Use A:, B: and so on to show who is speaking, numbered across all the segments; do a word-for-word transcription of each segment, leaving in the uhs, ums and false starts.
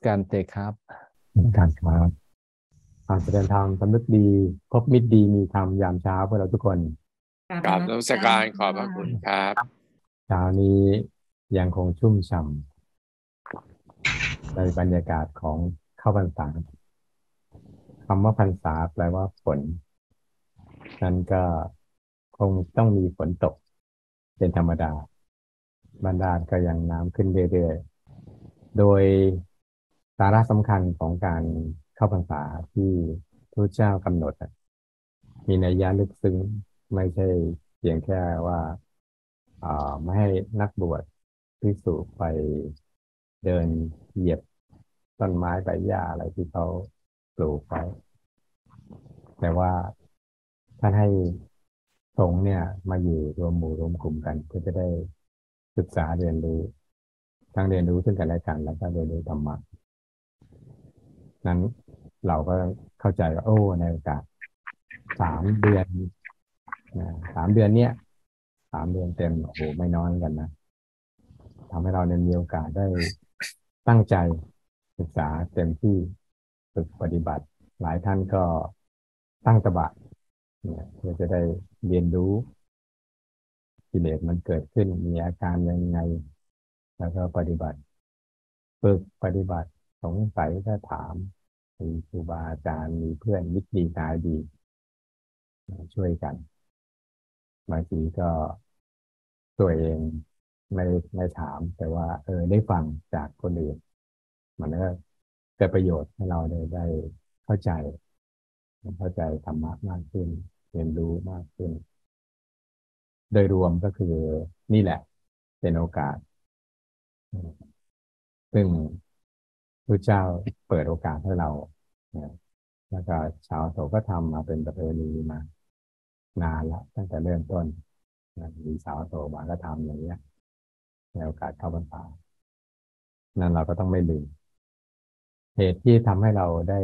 A: การเตะครับ
B: การครับอาจจะเดินทางสำนึกดีพบมิตรดีมีธรรมยามเช้าพวกเราทุกคน
C: กราบ
D: กราบ
C: นมัสกา
D: นมัสการขอบพระคุณ
C: ร
D: ครับ
B: เช้านี้ยังคงชุ่มฉ่ำในบรรยากาศของเข้าพรรษาคำว่าพรรษาแปลว่าฝนนั้นก็คงต้องมีฝนตกเป็นธรรมดาบรรดาลก็ยังน้ำขึ้นเรื่อยๆโดยสาระสำคัญของการเข้าพรรษาที่พระเจ้ากำหนดอะมีนัยยะลึกซึ้งไม่ใช่เพียงแค่ว่าอ่าไม่ให้นักบวชภิกษุไปเดินเหยียบต้นไม้ใบหญ้าอะไรที่เขาปลูกไว้แต่ว่าท่านให้สงฆ์เนี่ยมาอยู่รวมหมู่รวมกลุ่มกันเพื่อจะได้ศึกษาเรียนรู้ทั้งเรียนรู้ซึ่งกันและกันแล้วก็เรียนรู้ธรรมะนั้นเราก็เข้าใจว่าโอ้ในโอกาสสามเดือนนะสามเดือนเนี้ยสามเดือนเต็มโอ้โหไม่น้อยกันนะทำให้เราเนี่ยมีโอกาสได้ตั้งใจศึกษาเต็มที่ฝึกปฏิบัติหลายท่านก็ตั้งตบะเนี่ยเพื่อจะได้เรียนรู้กิเลสมันเกิดขึ้นมีอาการยังไงแล้วก็ปฏิบัติฝึกปฏิบัติสงสัยก็ถามมีครูบาอาจารย์มีเพื่อนมิตรดีกายดีช่วยกันบางทีก็ตัวเองไม่ไม่ถามแต่ว่าเออได้ฟังจากคนอื่นมันก็เกิดประโยชน์ให้เราได้ได้เข้าใจเข้าใจธรรมะมากขึ้นเรียนรู้มากขึ้นโดยรวมก็คือนี่แหละเป็นโอกาสซึ่งพระเจ้าเปิดโอกาสให้เราแล้วก็ชาวโสก็ทำมาเป็นประเพณีมานานแล้วตั้งแต่เริ่มต้นมีสาวโสมาก็ทำอย่างนี้ในโอกาสเข้าพรรษานั้นเราก็ต้องไม่ลืมเหตุที่ทำให้เราได้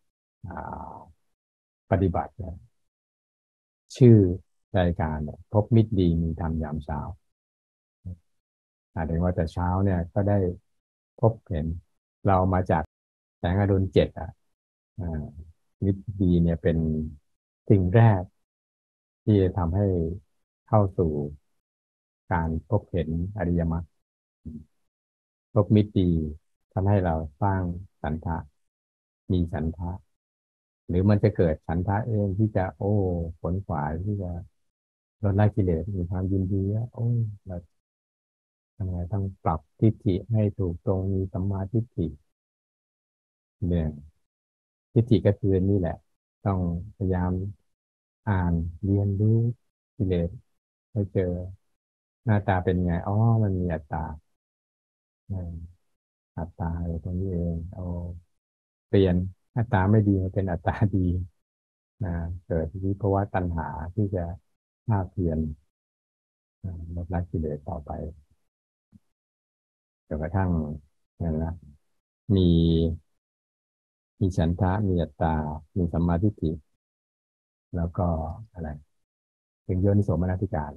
B: ปฏิบัติเนี่ยชื่อรายการเนี่ยพบมิตรดีมีธรรมยามเช้าอาจจะว่าแต่เช้าเนี่ยก็ได้พบเห็นเรามาจากแสงอรุณเจ็ดอ่ะมิตรดีเนี่ยเป็นสิ่งแรกที่จะทำให้เข้าสู่การพบเห็นอริยมรรคพบมิตรดีทำให้เราสร้างฉันทะมีฉันทะหรือมันจะเกิดฉันทะเองที่จะโอ้ขนขวายที่จะลดละกิเลสมีความยินดีว่าโอ้เราทำไงต้องปรับทิฏฐิให้ถูกตรงมีสัมมาทิฏฐิเนี่ยทิฏฐิก็คือนี่แหละต้องพยายามอ่านเรียนรู้กิเลสให้เจอหน้าตาเป็นไงอ๋อมันมีอัตตาอัตตาอะไรตรงนี้เองเอาเปลี่ยนอัตตาไม่ดีมาเป็นอัตตาดีนะเกิดวิภาวะตัณหาที่จะภาคเพียรลดละกิเลสต่อไปจนกระทั่งนั่นนะมีมีฉันทะมีอัตตามีสัมมาทิฏฐิแล้วก็อะไรถึงโยนิโสมนสิการ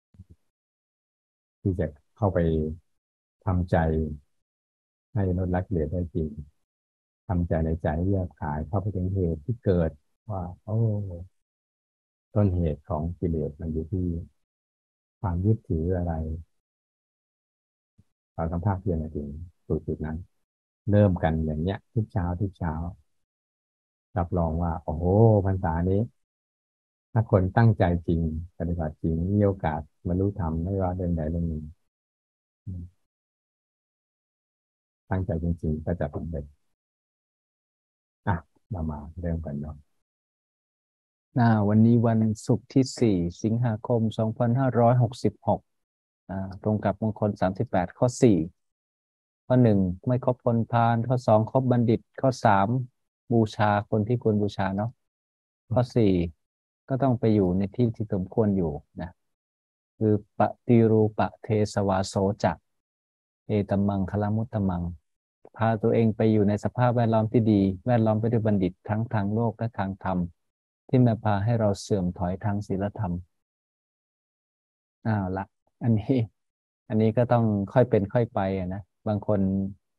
B: ที่จะเข้าไปทำใจให้ลดละกิเลสได้จริงทำใจในใจแยกขายเข้าไปถึงเหตุที่เกิดว่าโอ้ต้นเหตุของกิเลสมันอยู่ที่ความยึดถืออะไรเราต้องภาคเพียรถึงสู่จุดนั้นเริ่มกันอย่างเนี้ยทุกเช้าทุกเช้ารับรองว่าโอ้โหพรรษานี้ถ้าคนตั้งใจจริงปฏิบัติจริงมีโอกาสบรรลุธรรมไม่ว่าเรื่องใดเรื่องหนึ่งตั้งใจจริงๆก็จะสำเร็จอ่ะเรามาเริ่มกันเนาะ
A: อ่าวันนี้วันศุกร์ที่สี่สิงหาคมสองพันห้าร้อยหกสิบหกอ่าตรงกับมงคลสามสิบแปดข้อสี่ข้อหนึ่งไม่คบคนพาลข้อสองคบบัณฑิตข้อสามบูชาคนที่ควรบูชาเนาะข้อสี่ก็ต้องไปอยู่ในที่ที่สมควรอยู่นะคือปฏิรูปะเทสวาโสจักเอตัมมังคลมุตตมังพาตัวเองไปอยู่ในสภาพแวดล้อมที่ดีแวดล้อมไปด้วยบัณฑิตทั้งทางโลกและทางธรรมที่มาพาให้เราเสื่อมถอยทางศีลธรรมอ้าวละอันนี้อันนี้ก็ต้องค่อยเป็นค่อยไปนะบางคน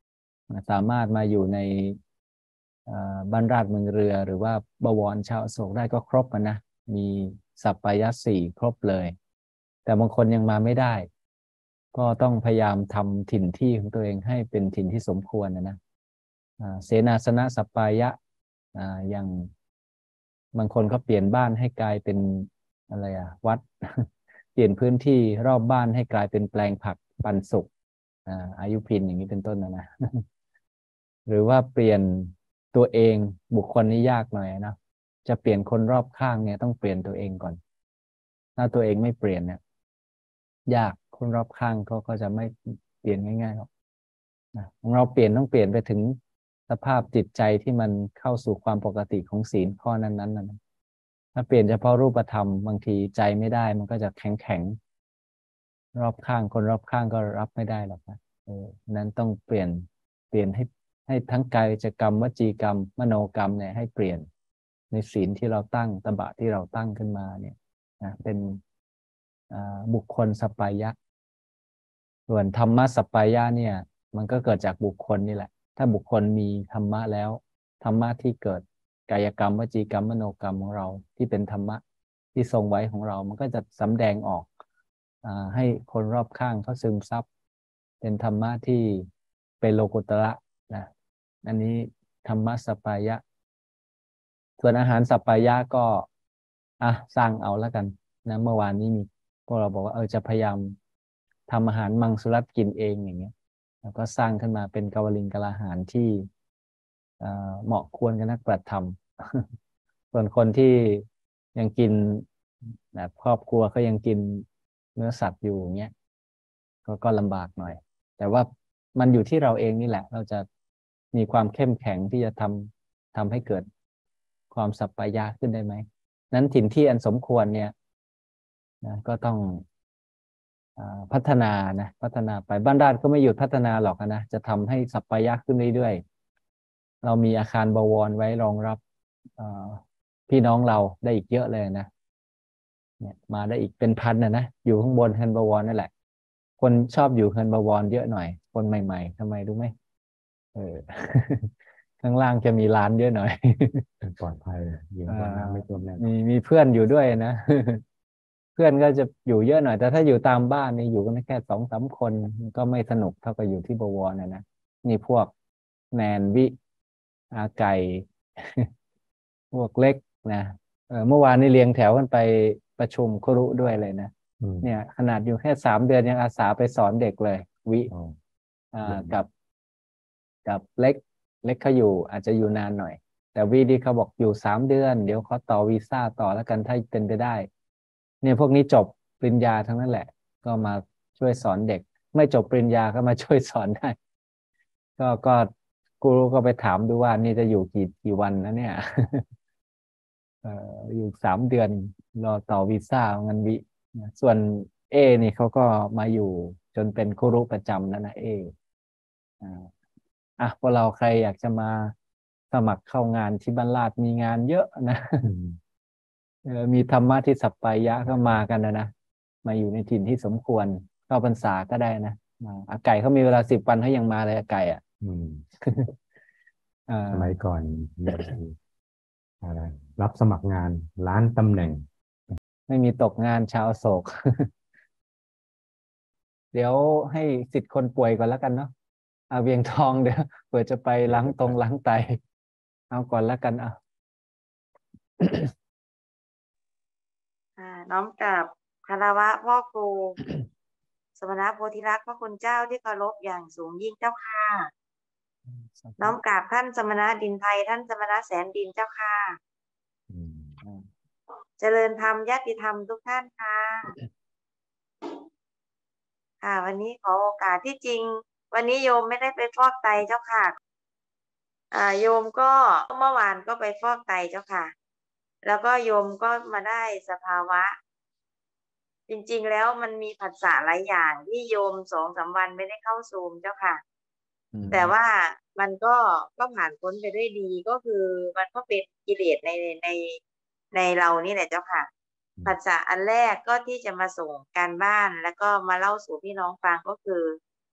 A: สามารถมาอยู่ในบ้านราชเมืองเรือหรือว่าบวรชาวอโศกได้ก็ครบนะ มีสัปปายะสี่ครบเลย แต่บางคนยังมาไม่ได้ ก็ต้องพยายามทำถิ่นที่ของตัวเองให้เป็นถิ่นที่สมควรนะนะเสนาสนะสัปปายะอย่างบางคนก็เปลี่ยนบ้านให้กลายเป็นอะไรอะวัด เปลี่ยนพื้นที่รอบบ้านให้กลายเป็นแปลงผักปันสุกอายุพินอย่างนี้เป็นต้นนะนะ หรือว่าเปลี่ยนตัวเองบุคคลนี่ยากหน่อยนะจะเปลี่ยนคนรอบข้างเนี่ยต้องเปลี่ยนตัวเองก่อนถ้าตัวเองไม่เปลี่ยนเนี่ยยากคนรอบข้างก็ก็จะไม่เปลี่ยนง่ายๆหรอกนะของเราเปลี่ยนต้องเปลี่ยนไปถึงสภาพจิตใจที่มันเข้าสู่ความปกติของศีลข้อนั้นๆนะถ้าเปลี่ยนเฉพาะรูปธรรมบางทีใจไม่ได้มันก็จะแข็งแข็งรอบข้างคนรอบข้างก็รับไม่ได้หรอกนะเออนั้นต้องเปลี่ยนเปลี่ยนให้ให้ทั้งกายกรรมวจีกรรมมโนกรรมเนี่ยให้เปลี่ยนในศีลที่เราตั้งตบะที่เราตั้งขึ้นมาเนี่ยนะเป็นบุคคลสัปปายะส่วนธรรมะสัปปายะเนี่ยมันก็เกิดจากบุคคลนี่แหละถ้าบุคคลมีธรรมะแล้วธรรมะที่เกิดกายกรรมวจีกรรมมโนกรรมของเราที่เป็นธรรมะที่ทรงไว้ของเรามันก็จะสำแดงออกอ่าให้คนรอบข้างเขาซึมซับเป็นธรรมะที่เป็นโลกุตระนะอันนี้ธรรมะสัปปายะส่วนอาหารสัปปายะก็อ่ะสร้างเอาแล้วกันนะเมื่อวานนี้มีพวกเราบอกว่าเออจะพยายามทำอาหารมังสวิรัติกินเองอย่างเงี้ยแล้วก็สร้างขึ้นมาเป็นกวลิงกลาหารที่เหมาะควรกับนักปฏิธรรมส่วนคนที่ยังกินแบบครอบครัวเขายังกินเนื้อสัตว์อยู่เงี้ยก็ก็ลำบากหน่อยแต่ว่ามันอยู่ที่เราเองนี่แหละเราจะมีความเข้มแข็งที่จะทำทำให้เกิดความสัปปายะขึ้นได้ไหมนั้นถิ่นที่อันสมควรเนี่ยนะก็ต้องพัฒนานะพัฒนาไปบ้านราชก็ไม่หยุดพัฒนาหรอกนะจะทำให้สัปปายะขึ้นเรื่อยๆเรามีอาคารบวรไว้รองรับพี่น้องเราได้อีกเยอะเลยนะเนี่ยมาได้อีกเป็นพันนะนะอยู่ข้างบนเฮินบวรนั่นแหละคนชอบอยู่เฮินบวรเยอะหน่อยคนใหม่ๆทำไมรู้ไหมเออ ข้างล่างจะมีร้านเยอะหน่อย
B: ปลอดภัยอยู่บนน้ำไม่ท่วมแน่
A: มีมีเพื่อนอยู่ด้วยนะ เพื่อนก็จะอยู่เยอะหน่อยแต่ถ้าอยู่ตามบ้านนี่อยู่กันแค่สองสามคนก็ไม่สนุกเท่ากับอยู่ที่บวรนะนะนี่พวกแนนวิอาไก่ พวกเล็กนะเออเมื่อวานนี้เรียงแถวกันไปประชุมครุด้วยเลยนะเนี่ยขนาดอยู่แค่สามเดือนยังอาสาไปสอนเด็กเลยวิอ่ากับกับเล็กเล็กเขาอยู่อาจจะอยู่นานหน่อยแต่วีดีเขาบอกอยู่สามเดือนเดี๋ยวเขาต่อวีซ่าต่อแล้วกันถ้าเป็นไปได้เนี่ยพวกนี้จบปริญญาทั้งนั้นแหละก็มาช่วยสอนเด็กไม่จบปริญญาก็มาช่วยสอนได้ก็ก็กูรูก็ไปถามดูว่านี่จะอยู่กี่กี่วันนะเนี่ยเอ่ออยู่สามเดือนรอต่อวีซ่าเงินวิส่วนเอนี่เขาก็มาอยู่จนเป็นครูประจำแล้วนะเออ่าอ่ะพวกเราใครอยากจะมาสมัครเข้างานที่บ้านลาดมีงานเยอะนะเออมีธรรมะที่สัปปายะก็มากันนะนะมาอยู่ในถิ่นที่สมควรเข้าพรรษาก็ได้นะอาไก่เขามีเวลาสิบวันเขายังมาเลยอาไก่อ่ะ
B: สมัยก่อนมีอะไรรับสมัครงานล้านตำแหน่ง
A: ไม่มีตกงานชาวโศก เดี๋ยวให้สิทธิ์คนป่วยก่อนแล้วกันเนาะเอาเวียงทองเดี๋ยวเผื่อจะไปล้างตรงล้างไตเอาก่อนแล้วกันอ่ะ
C: น้อมกราบคารวะพ่อครู สมณโพธิลักษณ์พระคุณเจ้าที่เคารพอย่างสูงยิ่งเจ้าค่ะน้อมกราบท่านสมณดินไทยท่านสมณแสนดินเจ้าค่ะเจริญธรรมญาติธรรมทุกท่านค่ะค่ะวันนี้ขอโอกาสที่จริงวันนี้โยมไม่ได้ไปฟอกไตเจ้าค่ะอ่าโยมก็เมื่อวานก็ไปฟอกไตเจ้าค่ะแล้วก็โยมก็มาได้สภาวะจริงๆแล้วมันมีผัสสะหลายอย่างที่โยมสองสามวันไม่ได้เข้าซูมเจ้าค่ะแต่ว่ามันก็ก็ผ่านพ้นไปด้วยดีก็คือมันก็เป็นกิเลสในในในเรานี่แหละเจ้าค่ะผัสสะอันแรกก็ที่จะมาส่งการบ้านแล้วก็มาเล่าสู่พี่น้องฟังก็คือ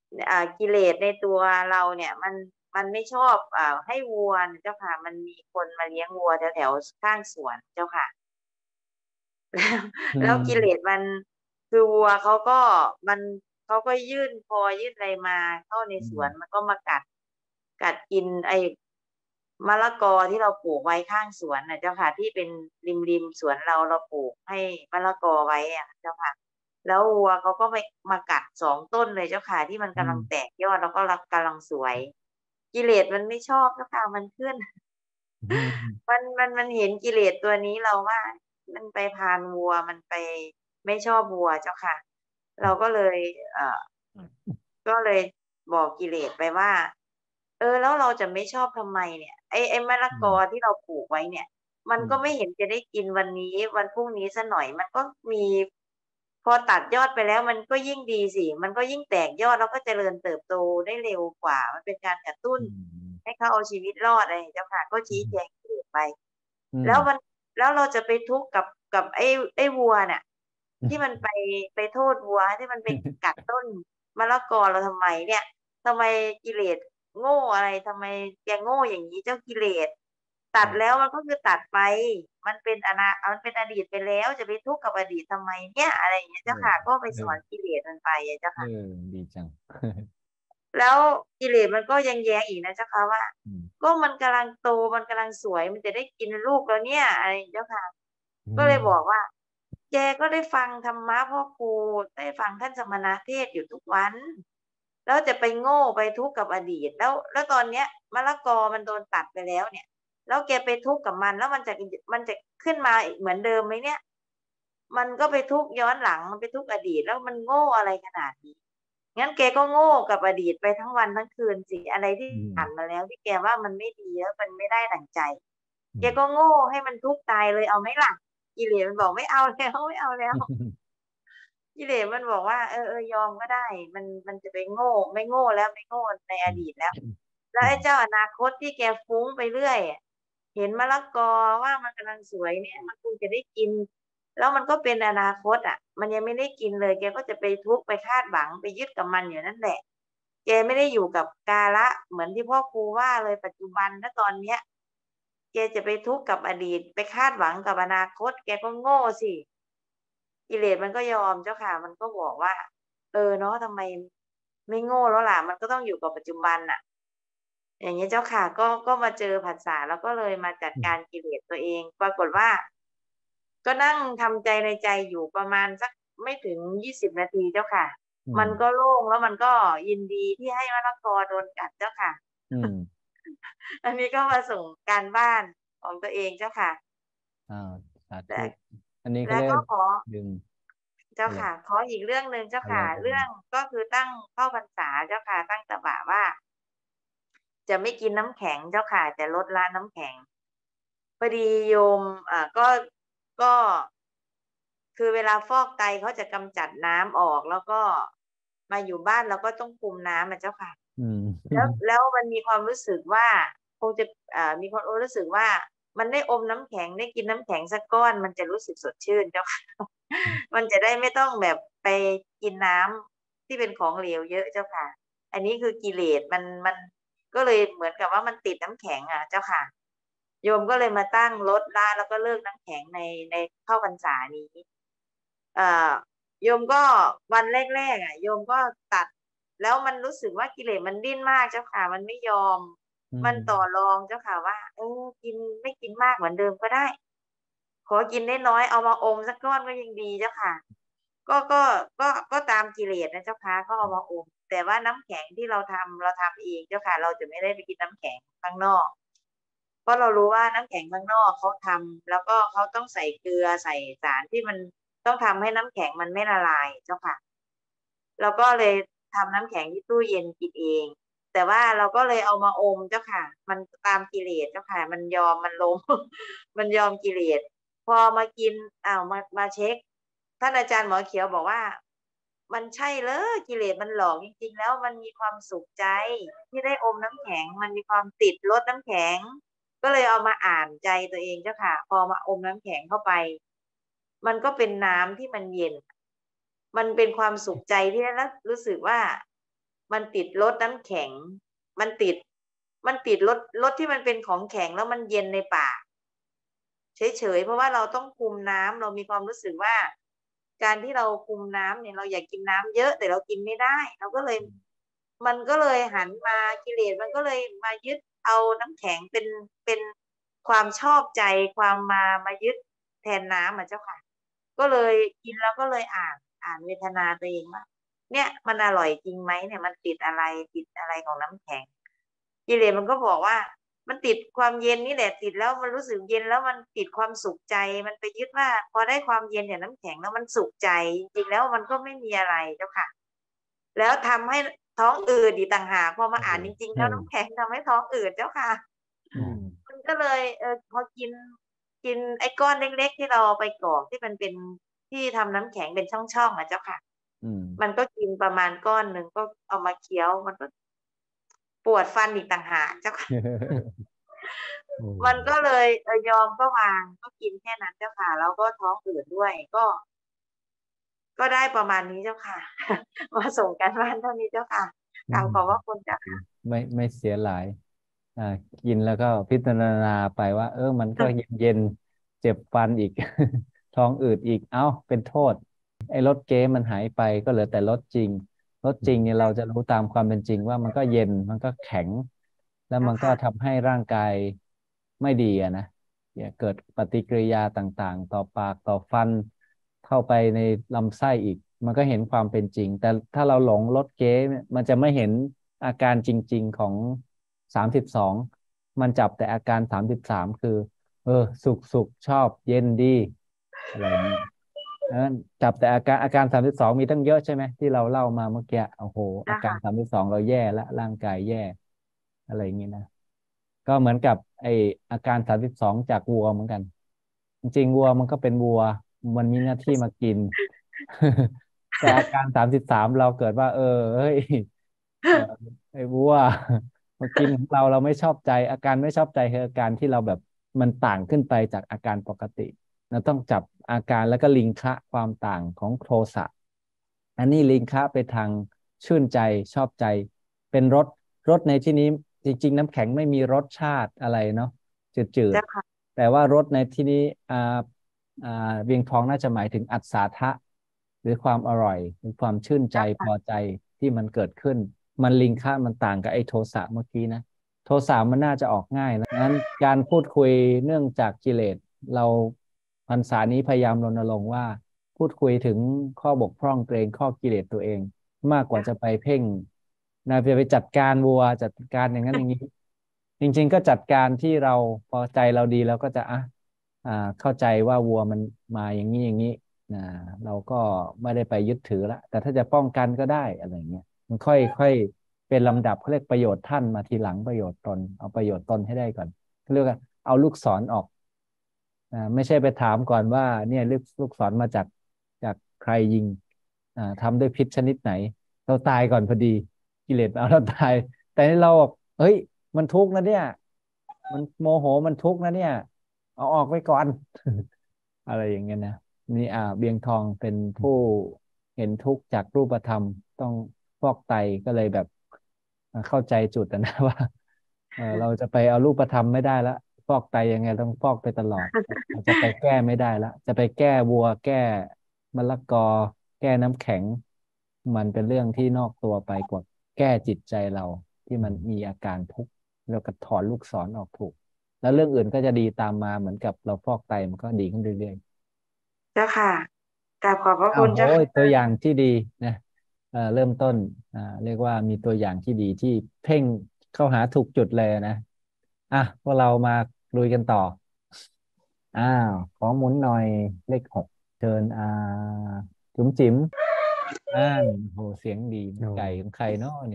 C: อ่ากิเลสในตัวเราเนี่ยมันมันไม่ชอบอ่าให้วัวเจ้าค่ะมันมีคนมาเลี้ยงวัวแถวแถวข้างสวนเจ้าค่ะ แล้ว
A: อื
C: แล้วกิเลส
A: ม
C: มันคือวัวเขาก็มันเขาก็ยื่นคอยื่นอะไรมาเข้าใน
A: อืม
C: สวนมันก็มากัดกัดกินไอ้มะละกอที่เราปลูกไว้ข้างสวนนะเจ้าค่ะที่เป็นริมริมสวนเราเราปลูกให้มะละกอไว้อะเจ้าค่ะแล้ววัวเขาก็ไปมากัดสองต้นเลยเจ้าค่ะที่มัน
A: อืม
C: กำลังแตกยอดแล้วก็กำลังสวยกิเลสมันไม่ชอบเจ้าค่ะมันขึ้น
A: อืม
C: มันมันมันเห็นกิเลสตัวนี้เราว่ามันไปพานวัวมันไปไม่ชอบวัวเจ้าค่ะเราก็เลยเอ่อก็เลยบอกกิเลสไปว่าเออแล้วเราจะไม่ชอบทำไมเนี่ยไอ้ไอ้มะละกอ
A: อืม
C: ที่เราปลูกไว้เนี่ยมัน
A: อืม
C: ก็ไม่เห็นจะได้กินวันนี้วันพรุ่งนี้ซะหน่อยมันก็มีพอตัดยอดไปแล้วมันก็ยิ่งดีสิมันก็ยิ่งแตกยอดแล้วก็เจริญเติบโตได้เร็วกว่ามันเป็นการกระตุ้น
A: อืม
C: ให้เขาเอาชีวิตรอดอะไรอย่างเงี้ยเจ้าค่ะก็ชี้แจงกิเลสไป
A: อืม
C: แล้วมันแล้วเราจะไปทุกข์กับกับไอ้ไอ้วัวเนี่ยที่มันไปไปโทษวัวที่มันไปกัดต้นมะละกอเราทำไมเนี่ยทำไมกิเลสโง่อะไรทำไมแกโง่อย่างนี้เจ้ากิเลสตัดแล้วมันก็คือตัดไปมันเป็นอนามันเป็นอดีตไปแล้วจะไปทุกข์กับอดีตทำไมเนี่ยอะไรอย่างเงี้ย
A: เออ
C: เจ้าค่ะก็ไป
A: เออ
C: สอนกิเลสมันไปอะเจ้า
A: เออ
C: ค่ะ
A: ดีจัง
C: แล้วกิเลสมันก็ยังแย้งอีกนะเจ้าค่ะว่า
A: อืม
C: ก็มันกำลังโตมันกำลังสวยมันจะได้กินลูกแล้วเนี่ยอะไรอย่างเงี้ยเจ้าค่ะ
A: อื
C: ก็เลยบอก
A: ม
C: ว่าแกก็ได้ฟังธรรมะพ่อครูได้ฟังท่านสมณเทศน์อยู่ทุกวันแล้วจะไปโง่ไปทุกข์กับอดีตแล้วแล้วตอนเนี้ยมะละกอมันโดนตัดไปแล้วเนี่ยแล้วแกไปทุกข์กับมันแล้วมันจะมันจะขึ้นมาอีกเหมือนเดิมไหมเนี่ยมันก็ไปทุกข์ย้อนหลังมันไปทุกข์อดีตแล้วมันโง่อะไรขนาดนี้งั้นแกก็โง่กับอดีตไปทั้งวันทั้งคืนสิอะไรที่
A: อืม
C: ผ่านมาแล้วที่แกว่ามันไม่ดีแล้วมันไม่ได้ดั่งใจ
A: อืม
C: แกก็โง่ให้มันทุกข์ตายเลยเอาไหมล่ะ กิเลสมันบอกไม่เอาแล้วไม่เอาแล้วกิเลสมันบอกว่าเออเออยอมก็ได้มันมันจะไปโง่ไม่โง่แล้วไม่โง่ในอดีตแล้วแล้ว
A: อืม
C: ไอ้เจ้าอนาคตที่แกฟุ้งไปเรื่อยอะเห็นมะละกอว่ามันกำลังสวยเนี่ยมันคงจะได้กินแล้วมันก็เป็นอนาคตอ่ะมันยังไม่ได้กินเลยแกก็จะไปทุกข์ไปคาดหวังไปยึดกับมันอยู่นั่นแหละแกไม่ได้อยู่กับกาละเหมือนที่พ่อครูว่าเลยปัจจุบันณตอนเนี้ยแกจะไปทุกข์กับอดีตไปคาดหวังกับอนาคตแกก็โง่สิ กิเลสมันก็ยอมเจ้าค่ะมันก็บอกว่าเออเนาะทำไมไม่โง่แล้วล่ะมันก็ต้องอยู่กับปัจจุบันน่ะอย่างนี้เจ้าค่ะก็ก็มาเจอผัสสะแล้วก็เลยมาจัดการกิเลสตัวเองปรากฏว่าก็นั่งทำใจในใจอยู่ประมาณสักไม่ถึงยี่สิบนาทีเจ้าค่ะ
A: อืม
C: มันก็โล่งแล้วมันก็ยินดีที่ให้มะละกอโดนกัดเจ้าค่ะ
A: อืม
C: อันนี้ก็มาส่งการบ้านของตัวเองเจ้าค่ะ
A: อ่าสาธุ
C: และ
A: อันนี้เขา
C: และ
A: เรียก
C: ก็ขอ
A: ดึง
C: เจ้า
A: อะไร
C: ค่ะขออีกเรื่องหนึ่งเจ้า
A: อะไร
C: ค่ะ
A: อะไร
C: เรื่องก็คือตั้งเข้าพรรษาเจ้าค่ะตั้งตบะว่าจะไม่กินน้ำแข็งเจ้าค่ะจะลดละน้ำแข็งพอดีโยมอ่าก็ก็คือเวลาฟอกไตเขาจะกำจัดน้ำออกแล้วก็มาอยู่บ้านเราก็ต้องคุมน้ำอ่ะเจ้าค่ะ
A: อืม
C: แล้วแล้วมันมีความรู้สึกว่าคงจะอ่ามีความรู้สึกว่ามันได้อมน้ำแข็งได้กินน้ำแข็งสักก้อนมันจะรู้สึกสดชื่นเจ้าค่ะ มันจะได้ไม่ต้องแบบไปกินน้ำที่เป็นของเหลวเยอะเจ้าค่ะ อันนี้คือกิเลสมันมันก็เลยเหมือนกับว่ามันติดน้ำแข็งอ่ะเจ้าค่ะโยมก็เลยมาตั้งลดละแล้วก็เลิกน้ำแข็งในในเข้าพรรษานี้เอ่อโยมก็วันแรกๆอ่ะโยมก็ตัดแล้วมันรู้สึกว่ากิเลสมันดิ้นมากเจ้าค่ะมันไม่ยอม
A: อื
C: มันต่อ
A: ม
C: รองเจ้าค่ะว่าเออกินไม่กินมากเหมือนเดิมก็ได้ขอกินได้น้อยเอามาอมสักก้อนก็ยังดีเจ้าค่ะ ก็ก็ก็ก็ตามกิเลสนะเจ้าค่ะก็เอามาอมแต่ว่าน้ำแข็งที่เราทำเราทำเองเจ้าค่ะเราจะไม่ได้ไปกินน้ำแข็งข้างนอกเพราะเรารู้ว่าน้ำแข็งข้างนอกเขาทำแล้วก็เขาต้องใส่เกลือใส่สารที่มันต้องทำให้น้ำแข็งมันไม่ละลายเจ้าค่ะเราก็เลยทำน้ำแข็งที่ตู้เย็นกินเองแต่ว่าเราก็เลยเอามาอมเจ้าค่ะมันตามกิเลสเจ้าค่ะมันยอมมันลงมันยอมกิเลสพอมากินอ้าวมามาเช็ค ท่านอาจารย์หมอเขียวบอกว่ามันใช่เลยกิเลสมันหลอกจริงๆแล้วมันมีความสุขใจที่ได้อมน้ำแข็งมันมีความติดรสน้ำแข็งก็เลยเอามาอ่านใจตัวเองเจ้าค่ะพอมาอมน้ำแข็งเข้าไปมันก็เป็นน้ำที่มันเย็นมันเป็นความสุขใจที่ได้รู้สึกว่ามันติดรสน้ำแข็งมันติดมันติดรสรสที่มันเป็นของแข็งแล้วมันเย็นในปากเฉยๆเพราะว่าเราต้องคุมน้ำเรามีความรู้สึกว่าการที่เราคุมน้ำเนี่ยเราอยากกินน้ำเยอะแต่เรากินไม่ได้เราก็เลยมันก็เลยหันมากิเลสมันก็เลยมายึดเอาน้ำแข็งเป็นเป็นความชอบใจความมามายึดแทนน้ำอ่ะเจ้าค่ะก็เลยกินแล้วก็เลยอ่านอ่านเวทนาตัวเองว่าเนี่ยมันอร่อยจริงไหมเนี่ยมันติดอะไรติดอะไรของน้ำแข็งกิเลสมันก็บอกว่ามันติดความเย็นนี่แหละติดแล้วมันรู้สึกเย็นแล้วมันติดความสุขใจมันไปยึดว่าพอได้ความเย็นเนี่ยน้ำแข็งแล้วมันสุขใจจริงๆแล้วมันก็ไม่มีอะไรเจ้าค่ะแล้วทำให้ท้องอืดอีกต่างหากพอมาอ่านจริงๆแล้วน้ำแข็งทำให้ท้องอืดเจ้าค่ะมันก็เลยเออพอกินกินไอ้ก้อนเล็กๆที่เราไปกรอกที่มันเป็นที่ทำน้ำแข็งเป็นช่องๆอ่ะเจ้าค่ะมันก็กินประมาณก้อนหนึ่งก็เอามาเคี้ยวมันก็ปวดฟันอีกต่างหากเจ้าค่ะ มันก็เลยเออยอมก็วางก็กินแค่นั้นเจ้าค่ะแล้วก็ท้องอืดด้วยก็ ก็ได้ประมาณนี้เจ้าค่ะ มาส่งกันบ้านเท่านี้เจ้าค่ะกราบขอบพระคุณเจ้าค่ะ
A: ไม่ไม่เสียหลายอ่ากินแล้วก็พิจารณาไปว่า เออมันก็เย็นเย็นเจ็บฟันอีก ท้องอืดอีกเอ้าเป็นโทษไอ้รสเก๊มันหายไปก็เหลือแต่รสจริงรสจริงเนี่ยเราจะรู้ตามความเป็นจริงว่ามันก็เย็นมันก็แข็ง แล้วมันก็ทำให้ร่างกายไม่ดีอะนะเนี่ยเกิดปฏิกิริยาต่างๆ ต่อปากต่อฟันเข้าไปในลำไส้อีก มันก็เห็นความเป็นจริง แต่ถ้าเราหลงรสเก๊เนี่ยมันจะไม่เห็นอาการจริงๆของสามสิบสองมันจับแต่อาการสามสิบสามคือเออสุขสุขชอบเย็นดีอะไรอย่างนี้นั้นจับแต่อาการอาการสามสิบสองมีตั้งเยอะใช่ไหมที่เราเล่ามาเมื่อกี้โอ้โหอาการสามสิบสองเราแย่ละร่างกายแย่อะไรอย่างนี้นะก็เหมือนกับไออาการสามสิบสองจากวัวเหมือนกันจริงๆวัวมันก็เป็นวัวมันมีหน้าที่มากิน แต่อาการสามสิบสามเราเกิดว่าเออเฮ้ยเออไอ้วัวมากินของเราเราไม่ชอบใจอาการไม่ชอบใจคืออาการที่เราแบบมันต่างขึ้นไปจากอาการปกติเราต้องจับอาการแล้วก็ลิงคะความต่างของโทสะอันนี้ลิงคะไปทางชื่นใจชอบใจเป็นรสรสในที่นี้จริงๆน้ำแข็งไม่มีรสชาติอะไรเนาะจืดๆแต่ว่ารสในที่นี้อ่าอ่าเวียงทองน่าจะหมายถึงอัศทะหรือความอร่อยหรือความชื่นใจพอใจที่มันเกิดขึ้นมันลิงค่ามันต่างกับไอ้โทสะเมื่อกี้นะโทสะมันน่าจะออกง่ายนะงั้นการพูดคุยเนื่องจากกิเลสเราพรรษานี้พยายามรณรงค์ว่าพูดคุยถึงข้อบกพร่องตัวเองข้อกิเลสตัวเองมากกว่าจะไปเพ่งนะจะไปจัดการวัวจัดการอย่างนั้นอย่างนี้จริงๆก็จัดการที่เราพอใจเราดีเราก็จะอ่ะอ่าเข้าใจว่าวัวมันมาอย่างนี้อย่างนี้นะเราก็ไม่ได้ไปยึดถือละแต่ถ้าจะป้องกันก็ได้อะไรเงี้ยมันค่อยค่อยเป็นลำดับเขาเรียกประโยชน์ท่านมาทีหลังประโยชน์ตนเอาประโยชน์ตนให้ได้ก่อนเขาเรียกว่าเอาลูกศรออกอ่าไม่ใช่ไปถามก่อนว่าเนี่ยลูกลูกศรมาจากจากใครยิงอ่าทำด้วยพิษชนิดไหนเราตายก่อนพอดีกิเลสเอาเราตายแต่นี่เราบอกเฮ้ยมันทุกข์นะเนี่ยมันโมโหมันทุกข์นะเนี่ยเอาออกไปก่อน อะไรอย่างเงี้ยนะนี่อ่าเบียงทองเป็นผู้เห็นทุกข์จากรูปธรรมต้องฟอกไตก็เลยแบบเข้าใจจุดนะว่าเออเราจะไปเอารูปธรรมไม่ได้ละฟอกไตยังไงต้องฟอกไปตลอดเราจะไปแก้ไม่ได้ละจะไปแก้วัวแก้มะละกอแก้น้ำแข็งมันเป็นเรื่องที่นอกตัวไปกว่าแก้จิตใจเราที่มันมีอาการทุกข์แล้วก็ถอนลูกศรออกถูกแล้วเรื่องอื่นก็จะดีตามมาเหมือนกับเราฟอกไตมันก็ดีขึ้นเรื่อย
C: เจ้าค่ะกราบขอบพระ
A: ๆอ้าวโห
C: คุณเจ้าค่ะ
A: ตัวอย่างที่ดีนะเอ่อเริ่มต้นอ่าเรียกว่ามีตัวอย่างที่ดีที่เพ่งเข้าหาถูกจุดเลยนะอ่ะพวกเรามาลุยกันต่ออ้าวขอหมุนหน่อยเลขหกเชิญอ่าจุ๋มจิ๋มอ่านโหเสียงดีไก่ของใครเนาะนี่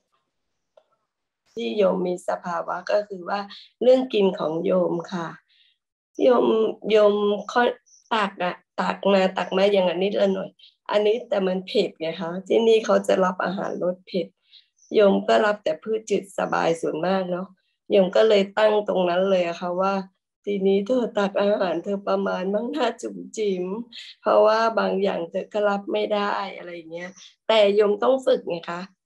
D: ที่โยมมีสภาวะก็คือว่าเรื่องกินของโยมค่ะโยมโยมค่อยตักอะตักมาตักมาอย่างอันนี้ละหน่อยอันนี้แต่มันเผ็ดไงคะที่นี่เขาจะรับอาหารรสเผ็ดโยมก็รับแต่พืชจืดสบายส่วนมากเนาะโยมก็เลยตั้งตรงนั้นเลยอะค่ะว่าทีนี้เธอตักอาหารเธอประมาณบ้างหน้าจุ๋มจิ๋มเพราะว่าบางอย่างเธอก็รับไม่ได้อะไรเงี้ยแต่โยมต้องฝึกไงคะ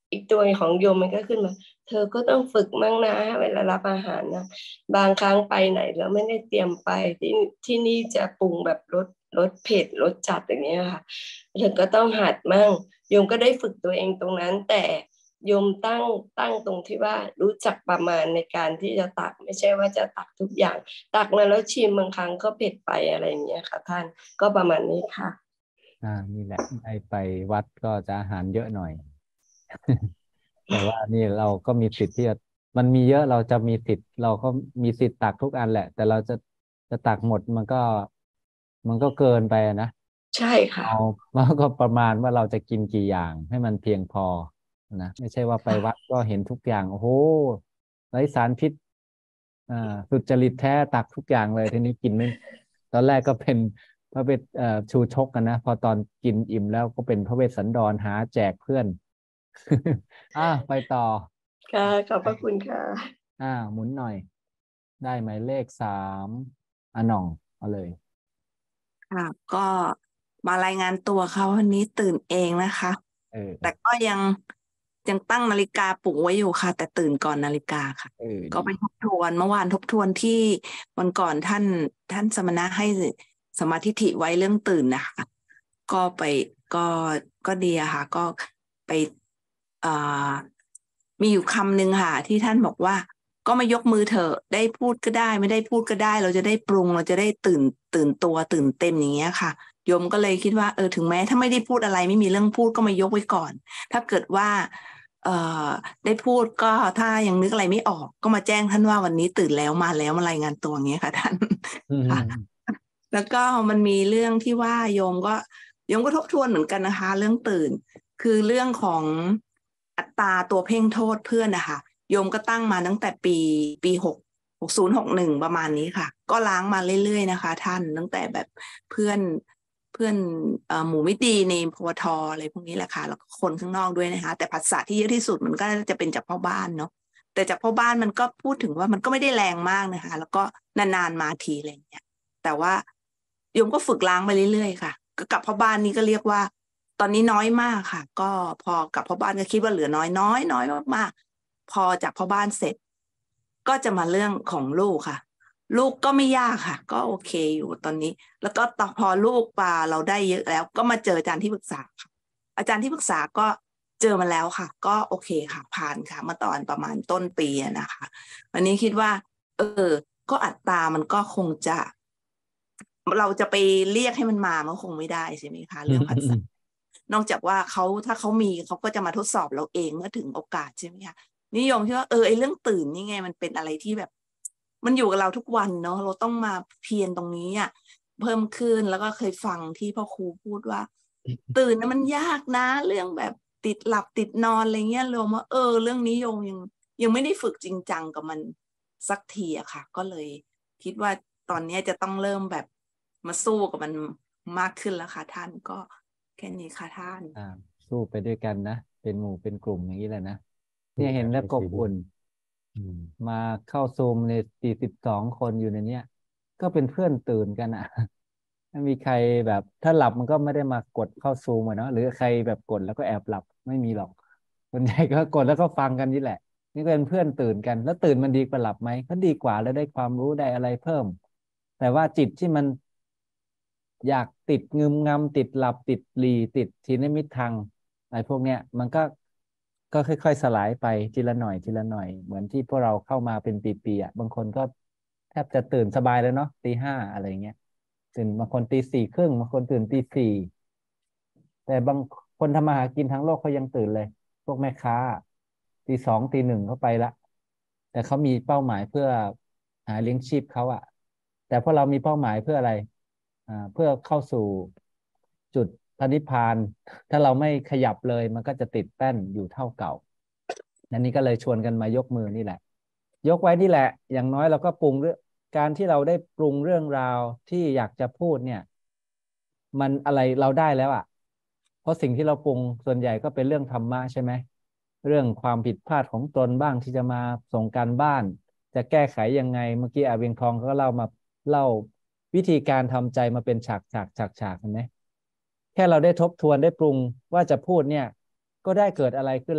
D: อีกตัวของโยมมันก็ขึ้นมาเธอก็ต้องฝึกมั่งนะเวลารับอาหารนะบางครั้งไปไหนแล้วไม่ได้เตรียมไปที่ที่นี่จะปรุงแบบรสรสเผ็ดรสจัดอย่างเงี้ยค่ะเธอก็ต้องหัดมั่งโยมก็ได้ฝึกตัวเองตรงนั้นแต่โยมตั้งตั้งตรงที่ว่ารู้จักประมาณในการที่จะตักไม่ใช่ว่าจะตักทุกอย่างตักมาแล้วชิมบางครั้งก็เผ็ดไปอะไรอย่างเงี้ยค่ะท่านก็ประมาณนี้ค่ะ
A: อ่านี่แหละได้ไปวัดก็จะอาหารเยอะหน่อย แต่ว่านี่เราก็มีสิทธิ์ที่จะมันมีเยอะเราจะมีสิทธิ์เราก็มีสิทธิ์ตักทุกอันแหละแต่เราจะจะตักหมดมันก็มันก็เกินไปอะนะ
D: ใช่ค่ะ
A: เอามันก็ประมาณว่าเราจะกินกี่อย่างให้มันเพียงพอนะไม่ใช่ว่าไปวัด
D: ค่ะ
A: ก็เห็นทุกอย่างโอ้โหไร้สารพิษอ่าสุจริตแท้ตักทุกอย่างเลยทีนี้กินไม่ตอนแรกก็เป็นพระเวทเอ่อชูชกกันนะพอตอนกินอิ่มแล้วก็เป็นพระเวสสันดรหาแจกเพื่อน อ่าไปต่อ
D: ค่ะขอบ
A: ไป
D: พระคุณค่ะ
A: อ่าหมุนหน่อยได้หมายเลขสามอ่ะหน่องเอาเลย
E: ค่ะก็มารายงานตัวค่ะวันนี้ตื่นเองนะคะ
A: เออ
E: แต่ก็ยังยังตั้งนาฬิกาปลุกไว้อยู่ค่ะแต่ตื่นก่อนนาฬิกาค่ะ
A: เออ
E: ก็
A: ดี
E: ไปทบทวนเมื่อวานทบทวนที่วันก่อนท่านท่านสมณะให้สมาธิิไว้เรื่องตื่นนะคะก็ไปก็ก็ดีอะค่ะก็ไปเอ่อมีอยู่คำหนึ่งค่ะที่ท่านบอกว่าก็มายกมือเถอะได้พูดก็ได้ไม่ได้พูดก็ได้เราจะได้ปรุงเราจะได้ตื่นตื่นตัวตื่นเต็มอย่างเงี้ยค่ะโยมก็เลยคิดว่าเออถึงแม้ถ้าไม่ได้พูดอะไรไม่มีเรื่องพูดก็มายกไว้ก่อนถ้าเกิดว่าเอ่อได้พูดก็ถ้ายังนึกอะไรไม่ออกก็มาแจ้งท่านว่าวันนี้ตื่นแล้วมาแล้วมารายงานตัวอย่างเงี้ยค่ะท่าน
A: อืม
E: ค่ะแล้วก็มันมีเรื่องที่ว่าโยมก็โยมก็ทบทวนเหมือนกันนะคะเรื่องตื่นคือเรื่องของอัตราตัวเพ่งโทษเพื่อนนะคะโยมก็ตั้งมาตั้งแต่ปีปีหกหกศูนย์หกหนึ่งประมาณนี้ค่ะก็ล้างมาเรื่อยๆนะคะท่านตั้งแต่แบบเพื่อนเพื่อนเอ่อหมู่มิตรดีในพวทอะไรพวกนี้แหละค่ะแล้วก็คนข้างนอกด้วยนะคะแต่ภาษาที่เยอะที่สุดมันก็จะเป็นจากพ่อบ้านเนาะแต่จากพ่อบ้านมันก็พูดถึงว่ามันก็ไม่ได้แรงมากนะคะแล้วก็นานๆมาทีอะไรอย่างเงี้ย แต่ว่าโยมก็ฝึกล้างไปเรื่อยๆค่ะก็กลับพ่อบ้านนี่ก็เรียกว่าตอนนี้น้อยมากค่ะก็พอกลับพ่อบ้านก็คิดว่าเหลือน้อยน้อยน้อยมากๆพอจากพ่อบ้านเสร็จก็จะมาเรื่องของลูกค่ะลูกก็ไม่ยากค่ะก็โอเคอยู่ตอนนี้แล้วก็ต่อพอลูกปาเราได้เยอะแล้วก็มาเจออาจารย์ที่ปรึกษาค่ะอาจารย์ที่ปรึกษาก็เจอมาแล้วค่ะก็โอเคค่ะผ่านค่ะเมื่อตอนประมาณต้นปีนะคะวันนี้คิดว่าเออก็อัตรามันก็คงจะ เราจะไปเรียกให้มันมามันคงไม่ได้ใช่ไหมคะเรื่องผัสสะนอกจากว่าเขาถ้าเขามีเขาก็จะมาทดสอบเราเองเมื่อถึงโอกาสใช่ไหมคะนิยมที่ว่าเออไอเรื่องตื่นนี่ไงมันเป็นอะไรที่แบบ มันอยู่กับเราทุกวันเนาะเราต้องมาเพียรตรงนี้อ่ะเพิ่มขึ้นแล้วก็เคยฟังที่พ่อครูพูดว่า ตื่นนะมันยากนะเรื่องแบบติดหลับติดนอนอะไรเงี้ยรวมว่าเออเรื่องนี้โยมยังยังไม่ได้ฝึกจริงจังกับมันสักทีอะค่ะก็เลยคิดว่าตอนนี้จะต้องเริ่มแบบมาสู้กับมันมากขึ้นแล้วค่ะท่านก็แค่นี้ค่ะท่าน
A: อ่าสู้ไปด้วยกันนะเป็นหมู่เป็นกลุ่มอย่างนี้แหละนะเนี่ยเห็น
B: สู้กัน
A: แล้วกบ
B: ในชีวิต
A: อุ่น
B: อืม
A: มาเข้าซูมในสี่สิบสองคนอยู่ในเนี้ยก็เป็นเพื่อนตื่นกันอ่ะไม่มีใครแบบถ้าหลับมันก็ไม่ได้มากดเข้าซูมอะเนาะหรือใครแบบกดแล้วก็แอบหลับไม่มีหรอกส่วนใหญ่ก็กดแล้วก็ฟังกันนี่แหละนี่ก็เป็นเพื่อนตื่นกันแล้วตื่นมันดีกว่าหลับไหมก็ดีกว่าแล้วได้ความรู้ได้อะไรเพิ่มแต่ว่าจิตที่มันอยากติดงึมงำติดหลับติดหลีติดทีนิมิตทางอะไรพวกเนี้ยมันก็ก็ค่อยๆสลายไปทีละหน่อยทีละหน่อยเหมือนที่พวกเราเข้ามาเป็นปีๆอ่ะบางคนก็แทบจะตื่นสบายแล้วเนาะตีห้าอะไรเงี้ยตื่นบางคนตีสี่ครึ่งบางคนตื่นตีสี่แต่บางคนทำมาหากินทั้งโลกเขายังตื่นเลยพวกแม่ค้าตีสองตีหนึ่งเขาไปละแต่เขามีเป้าหมายเพื่อหาเลี้ยงชีพเขาอะแต่พวกเรามีเป้าหมายเพื่ออะไรอ่าเพื่อเข้าสู่จุดพระนิพพานถ้าเราไม่ขยับเลยมันก็จะติดแป้นอยู่เท่าเก่าอันนี้ก็เลยชวนกันมายกมือนี่แหละยกไว้นี่แหละอย่างน้อยเราก็ปรุงเรื่องการที่เราได้ปรุงเรื่องราวที่อยากจะพูดเนี่ยมันอะไรเราได้แล้วอ่ะเพราะสิ่งที่เราปรุงส่วนใหญ่ก็เป็นเรื่องธรรมะใช่ไหมเรื่องความผิดพลาดของตนบ้างที่จะมาส่งการบ้านจะแก้ไขยังไงเมื่อกี้อาเวียงทองก็เล่ามาเล่าวิธีการทำใจมาเป็นฉากฉากฉากฉากเห็นไหมแค่เราได้ทบทวนได้ปรุงว่าจะพูดเนี่ยก็ได้เกิดอะไรขึ้นละ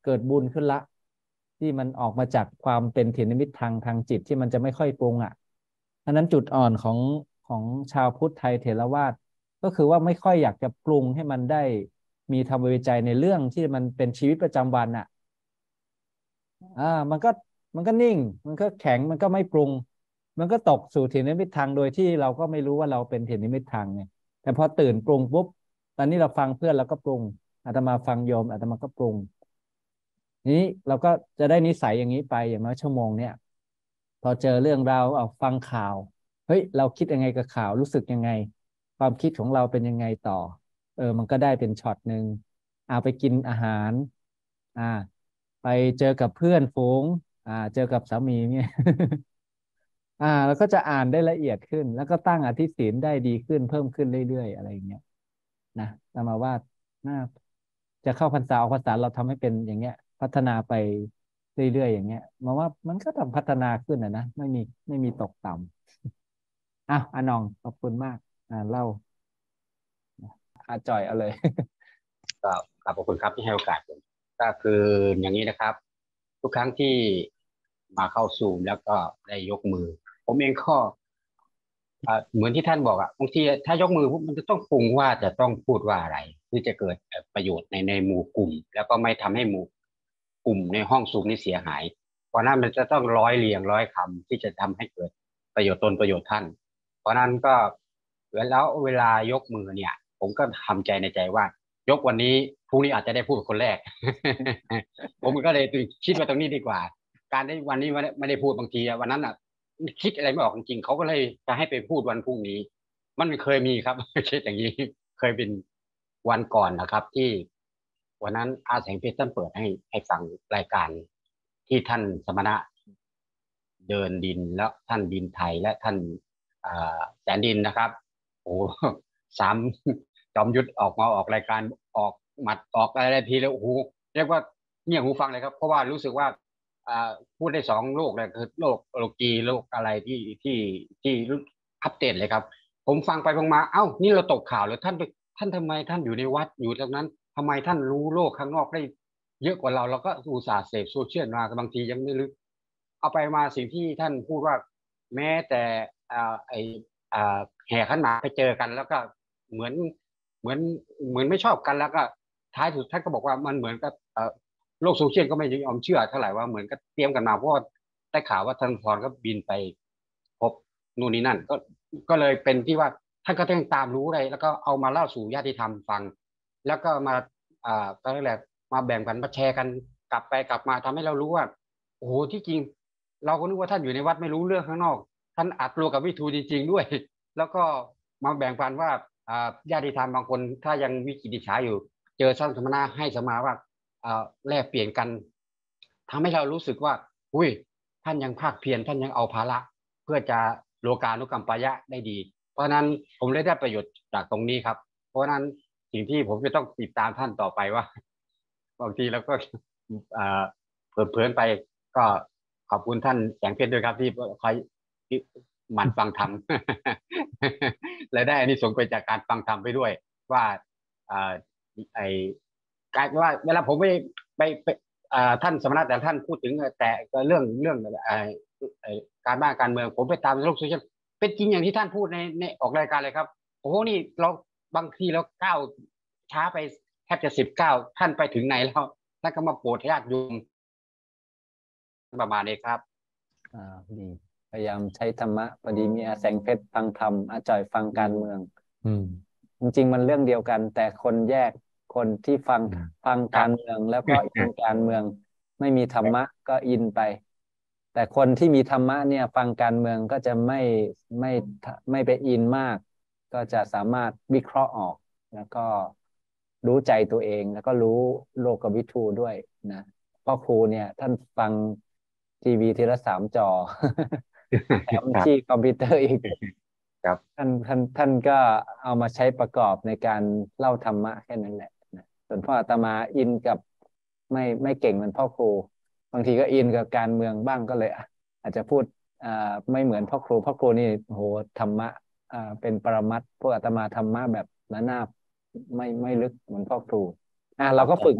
A: เกิดบุญขึ้นละที่มันออกมาจากความเป็นเถรนิมิตทางทางจิตที่มันจะไม่ค่อยปรุงอ่ะอันนั้นจุดอ่อนของของชาวพุทธไทยเถรวาทก็คือว่าไม่ค่อยอยากจะปรุงให้มันได้มีธรรมวิจัยในเรื่องที่มันเป็นชีวิตประจำวันอ่ะอ่ามันก็มันก็นิ่งมันก็แข็งมันก็ไม่ปรุงมันก็ตกสู่เถรนิมิตทางโดยที่เราก็ไม่รู้ว่าเราเป็นเถรนิมิตทางไงแต่พอตื่นปรุงปุ๊บตอนนี้เราฟังเพื่อนเราก็ปรุงอาตมาฟังโยมอาตมาก็ปรุงนี้เราก็จะได้นิสัยอย่างนี้ไปอย่างน้อยชั่วโมงเนี่ยพอเจอเรื่องราวเอาฟังข่าวเฮ้ยเราคิดยังไงกับข่าวรู้สึกยังไงความคิดของเราเป็นยังไงต่อเออมันก็ได้เป็นช็อตหนึ่งเอาไปกินอาหารอ่าไปเจอกับเพื่อนฝูงอ่าเจอกับสามีเนี่ย อ่าแล้วก็จะอ่านได้ละเอียดขึ้นแล้วก็ตั้งอธิศีลได้ดีขึ้นเพิ่มขึ้นเรื่อยๆอะไรอย่างเงี้ยนะแต่มาว่าน่าจะเข้าพรรษาออกพรรษาเราทำให้เป็นอย่างเงี้ยพัฒนาไปเรื่อยๆอย่างเงี้ยมาว่ามันก็ทำพัฒนาขึ้นนะนะไม่มีไม่มีตกต่ำอ้าวอานองขอบคุณมากอ่าเล่าอาจ่อยเอาเลย
F: ก็ขอบคุณครับที่ให้โอกาสผมก็คืออย่างนี้นะครับ ทุกครั้งที่มาเข้าซูมแล้วก็ได้ยกมือ ผมเองก็อ่าเหมือนที่ท่านบอกอ่ะบางทีถ้ายกมือปุ๊บมันจะต้องปรุงว่าจะต้องพูดว่าอะไรคือจะเกิดเอ่อประโยชน์ในในหมู่กลุ่ม แล้วก็ไม่ทำให้หมู่กลุ่มในห้องซูมนี้เสียหาย เพราะนั้นมันจะต้องร้อยเรียงร้อยคำที่จะทำให้เกิดประโยชน์ตนประโยชน์ท่าน เพราะนั้นก็แล้วเวลายกมือเนี่ย ผมก็ทำใจในใจว่า ยกวันนี้พรุ่งนี้อาจจะได้พูดเป็นคนแรก ผมก็เลยคิดว่าตรงนี้ดีกว่า การได้วันนี้ไม่ได้ไม่ได้พูดบางทีอะวันนั้นอ่ะคิดอะไรไม่ออกจริงๆเขาก็เลยจะให้ไปพูดวันพรุ่งนี้ มันเคยมีครับ ไม่ใช่อย่างนี้เคยเป็นวันก่อนนะครับ ที่วันนั้นอาแสงเพชรท่านเปิดให้ให้ฟังรายการที่ท่านสมณะเดินดินแล้วท่านดินไทยและท่านอ่าแสนดินนะครับโอ้สามจอมยุทธออกมาออกรายการออกหมัดออกอะไรทีแล้วโอ้โหเรียกว่าเงี่ยหูฟังเลยครับเพราะว่ารู้สึกว่าอ่าพูดได้สองโลกเลยคือโลกโลกีโลกอะไรที่ที่ที่อัปเดตเลยครับผมฟังไปฟังมาเอ้านี่เราตกข่าวเลยท่านไปท่านทำไมท่านอยู่ในวัดอยู่ตรงนั้นทำไมท่านรู้โลกข้างนอกได้เยอะกว่าเราเราก็อุตส่าห์เสพโซเชียลมาบางทียังไม่ลึกเอาไปมาสิ่งที่ท่านพูดว่าแม้แต่อ่าไออ่าแห่ขันหมากไปเจอกันแล้วก็เหมือนเหมือนเหมือนไม่ชอบกันแล้วก็ท้ายสุดท่านก็บอกว่ามันเหมือนกับเอ่อโลกโซเชียลก็ไม่ยอมเชื่อเท่าไหร่ว่าเหมือนกับเตรียมกันมาเพราะว่าได้ข่าวว่าท่านพรก็บินไปพบนู่นนี่นั่นก็ก็เลยเป็นที่ว่าท่านก็ต้องตามรู้อะไรแล้วก็เอามาเล่าสู่ญาติธรรมฟัง แล้วก็มาอ่าก็เรียกอะไรมาแบ่งกันมาแชร์กันกลับไปกลับมาทำให้เรารู้ว่าโอ้โหที่จริงเราก็นึกว่าท่านอยู่ในวัดไม่รู้เรื่องข้างนอกท่านอัดรวมกับวิทูจริงๆด้วยแล้วก็มาแบ่งปันว่าอ่าญาติธรรมบางคนถ้ายังวิจิตรฉาอยู่เจอท่านสมณะให้สมาว่าอ่าแลกเปลี่ยนกันทำให้เรารู้สึกว่าอุ้ยท่านยังภาคเพียรท่านยังเอาภาระเพื่อจะโลกานุกัมปายะได้ดี เพราะนั้นผมเลยได้ประโยชน์จากตรงนี้ครับ เพราะนั้นสิ่งที่ผมจะต้องติดตามท่านต่อไปว่าบางทีเราก็เผลอๆไปก็ขอบคุณท่านแสงเพชรด้วยครับที่คอยหมั่นฟังธรรม และได้อันนี้ส่งไปจากการฟังธรรมไปด้วยว่าไอ้การว่าเวลาผมไปไปไปท่านสมณะแต่ท่านพูดถึงแต่เรื่องเรื่องการบ้านการเมืองผมไปตามโลกโซเชียลเป็นจริงอย่างที่ท่านพูดในในออกรายการเลยครับโอ้โหนี่เราบางทีเราก้าวช้าไปแทบจะสิบเก้าท่านไปถึงไหนแล้วท่านก็มาโปรดญาติโยมประมาณนี้ครับ
A: อ่าดีพยายามใช้ธรรมะพอดีมีอาแสงเพชรฟังธรรมอาจ่อยฟังการเมือง
B: อืม
A: จริงๆมันเรื่องเดียวกัน แต่คนแยกคนที่ฟังฟังการเมืองแล้วก็อินการเมืองไม่มีธรรมะก็อินไป แต่คนที่มีธรรมะเนี่ยฟังการเมืองก็จะไม่ไม่ไม่ไปอินมาก ก็จะสามารถวิเคราะห์ออก แล้วก็รู้ใจตัวเองแล้วก็รู้โลกวิถูด้วยนะพ่อครูเนี่ยท่านฟังทีวีทีละสามจอแถมที่คอมพิวเตอร์อีก
F: ครับ
A: ท่านท่านท่านก็เอามาใช้ประกอบในการเล่าธรรมะแค่นั้นแหละนะส่วนพ่ออาตมาอินกับไม่ไม่เก่งเหมือนพ่อครูบางทีก็อินกับการเมืองบ้างก็เลยอาจจะพูดอ่าไม่เหมือนพ่อครูพ่อครูนี่โหธรรมะอ่าเป็นปรมัตถ์พวกอาตมาธรรมะแบบระนาบไม่ไม่ลึกเหมือนพ่อครูอ่ะเราก็ฝึกบ้าง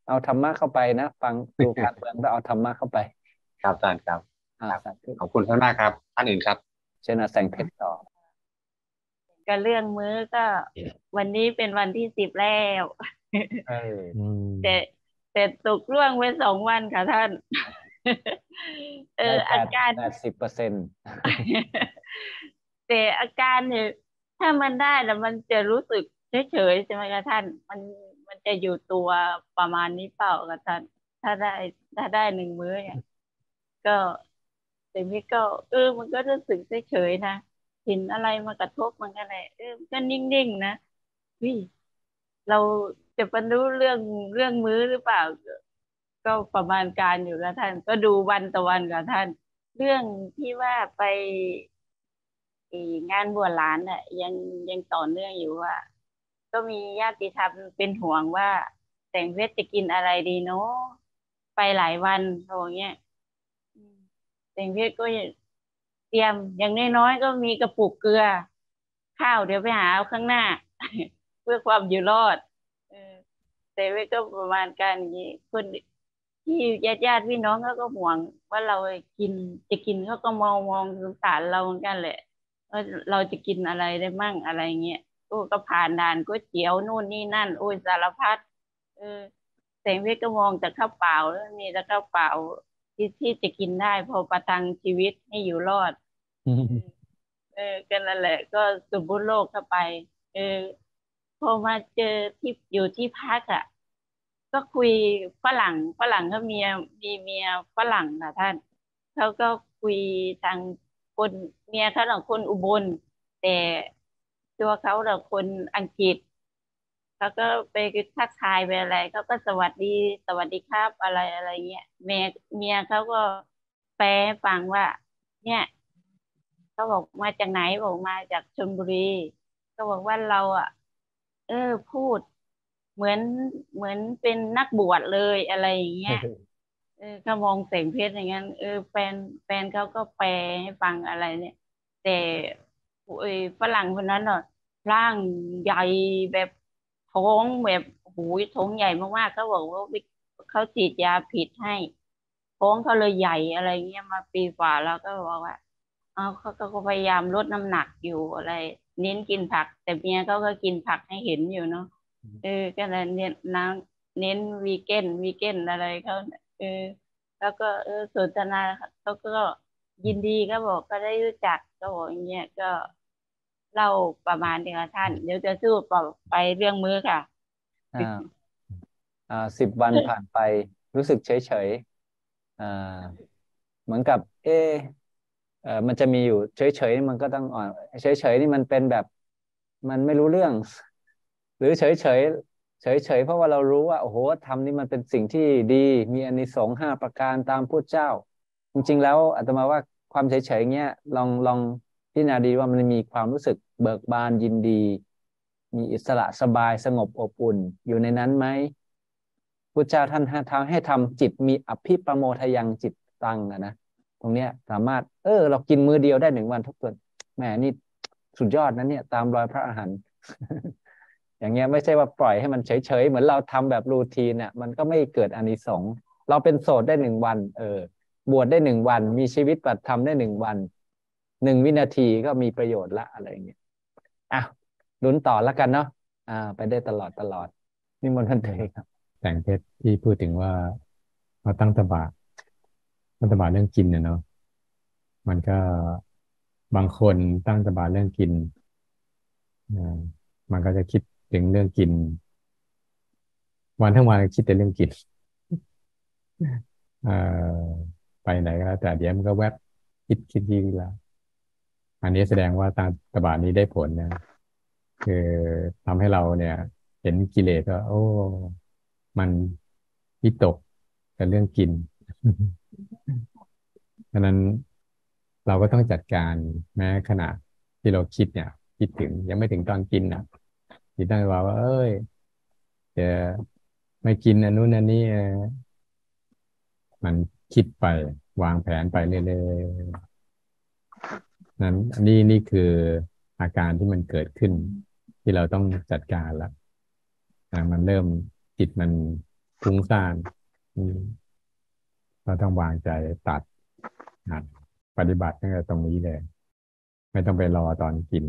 A: เอาธรรมะเข้าไปนะฟังดูการเมืองแล้วเอาธรรมะเข้าไป
F: ครับอาจารย์ครับ
A: อ่า
F: ครับ
A: สาธุ
F: ขอบคุณท่านมากครับท่านอื่นครับ
A: เชิญอาแสงเพชรต่อ
G: ก็เรื่องมื้อก็ วันนี้เป็นวันที่สิบแล้ว
A: เออ
B: อืม
G: แต่แต่ตกล่วงไปสองวันค่ะท่าน เอ
A: ได้
G: อ
A: แป
G: อา
A: ด
G: การ
A: แปดสิบเปอร์เซ็นต์
G: แต่อาการเนี่ยถ้ามันได้แล้วมันจะรู้สึกเฉยๆใช่ไหมคะท่าน มันมันจะอยู่ตัวประมาณนี้เปล่าคะท่าน ถ้าได้ถ้าได้หนึ่งมื้อเนี่ย ก็แต่นี่ก็ เออ มันก็รู้สึกเฉยๆนะเห็นอะไรมากระทบมันก็เลยเออก็นิ่งๆนะวิเราจะบรรลุเรื่องเรื่องมื้อหรือเปล่า ก็ประมาณการอยู่แล้วท่าน ก็ดูวันต่อวันกับท่าน เรื่องที่ว่าไปอีงานบวชหลานน่ะยังยังต่อเนื่องอยู่ว่า ก็มีญาติธรรมเป็นห่วงว่า แต่งเพชรจะกินอะไรดีเนาะไปหลายวันโอย่างเงี้ยอืมแต่งเพชรก็เตรียมอย่างน้อยๆก็มีกระปุกเกลือ ข้าวเดี๋ยวไปหาเอาข้างหน้า เพื่อความอยู่รอด เออแต่เพชรก็ประมาณการอย่างนี้คนที่ญาติญาติพี่น้องเขาก็ห่วงว่าเรากินจะกินเขาก็มองมองสงสารเราเหมือนกันแหละว่าเราจะกินอะไรได้มั่งอะไรเงี้ยโอ้ก็ผ่านด่านก๋วยเตี๋ยวนู่นนี่นั่นโอ้ยสารพัดเออแสงเพชรก็มองแต่ข้าวเปล่าแล้วมีแต่ข้าวเปล่าที่ที่จะกินได้พอประทังชีวิตให้อยู่รอด เออกันนั่นแหละ ก็สมบูรณ์โลกเข้าไป เออ พอมาเจอที่อยู่ที่พักอ่ะ ก็คุยฝรั่งฝรั่งเขาเมียมีเมียฝรั่งนะท่านเขาก็คุยทางคนเมียเขาเราคนอุบล แต่ตัวเขาเราคนอังกฤษเขาก็ไปทักทายไปอะไรเขาก็สวัสดีสวัสดีครับอะไรอะไรเงี้ยเมียเมียเขาก็แปลให้ฟังว่า เนี่ยเขาบอกมาจากไหนบอกมาจากชลบุรีก็บอกว่าเราอ่ะ เออพูด เหมือนเหมือนเป็นนักบวชเลยอะไรอย่างเงี้ย เออเขามองแสงเพชรอย่างนั้นเออแฟนแฟนเขาก็แปลให้ฟังอะไรเนี่ย แต่โอ้ยฝรั่งคนนั้นเนาะร่างใหญ่แบบท้องแบบหูยท้องใหญ่มากๆเขาบอกว่าวิเขาฉีดยาผิดให้ท้องเขาเลยใหญ่อะไรเงี้ยมาปีกว่าแล้วก็บอกว่าเอาเขาก็พยายามลดน้ำหนักอยู่อะไร เน้นกินผัก แต่เมียเขาก็กินผักให้เห็นอยู่เนาะเออก็เลยเน้นน้ำเน้นวีแกนวีแกนอะไรเขาเออ แล้วก็เออสนทนาเขาก็ยินดีก็บอกก็ได้รู้จักก็บอกอย่างเงี้ยก็เล่าประมาณนี้ค่ะท่าน เดี๋ยวจะสู้ต่อไปเรื่องมื้อค่ะ
A: อ่า อ่าสิบวันผ่านไปรู้สึกเฉยเฉยอ่า เหมือนกับ เออเออมันจะมีอยู่เฉยเฉยมันก็ต้องอ่อนเฉยเฉยนี่มันเป็นแบบ มันไม่รู้เรื่อง หรือเฉยเฉยเฉยเฉยเพราะว่าเรารู้ว่าโอ้โหธรรมนี่มันเป็นสิ่งที่ดีมีอานิสงส์ห้าประการตามพุทธเจ้า จริงๆแล้วอาตมาว่าความเฉยเฉยเงี้ยลองลองพิจารณาดีว่ามันมีความรู้สึกเบิกบานยินดี มีอิสระสบายสงบอบอุ่นอยู่ในนั้นไหมพุทธเจ้าท่านให้ทำให้ทำจิตมีอภิปโมทยังจิตตังอะนะตรงเนี้ยสามารถเออเรากินมื้อเดียวได้หนึ่งวันทุกคนแหมนี่สุดยอดนะเนี่ยตามรอยพระอรหันต์ อย่างเงี้ยไม่ใช่ว่าปล่อยให้มันเฉยๆเหมือนเราทำแบบรูทีนเนี่ยมันก็ไม่เกิดอานิสงส์เราเป็นโสดได้หนึ่งวันเออบวชได้หนึ่งวันมีชีวิตปฏิธรรมได้หนึ่งวันหนึ่งวินาทีก็มีประโยชน์ละอะไรอย่างเงี้ยอ่ะลุ้นต่อแล้วกันเนาะอ่าไปได้ตลอดตลอดนี่มนต์ท่านเถยครับ
B: แสงเพชรที่พูดถึงว่าเราตั้งตบะตั้งตบะเรื่องกินเนี่ยเนาะมันก็บางคนตั้งตบะเรื่องกินอ่ามันก็จะคิดถึงเรื่องกิน วันทั้งวันคิดแต่เรื่องกินเอ่อไปไหนก็แล้วแต่เดี๋ยวมันก็แวบคิดคิดคิดแล้ว อันนี้แสดงว่าตั้งตบะนี้ได้ผลนะคือทำให้เราเนี่ย เห็นกิเลสว่าโอ้มันวิตกกับเรื่องกิน ฉะนั้นเราก็ต้องจัดการแม้ขณะที่เราคิดเนี่ย คิดถึงยังไม่ถึงตอนกินนะคิดตั้งว่าว่า เอ้ยจะไม่กินอันนู้นอันนี้มันคิดไปวางแผนไปเรื่อยๆนั้นนี่นี่คืออาการที่มันเกิดขึ้น ที่เราต้องจัดการละมันเริ่มจิตมันฟุ้งซ่านเราต้องวางใจตัดหัดปฏิบัติตั้งแต่ตรงนี้เลยไม่ต้องไปรอตอนกิน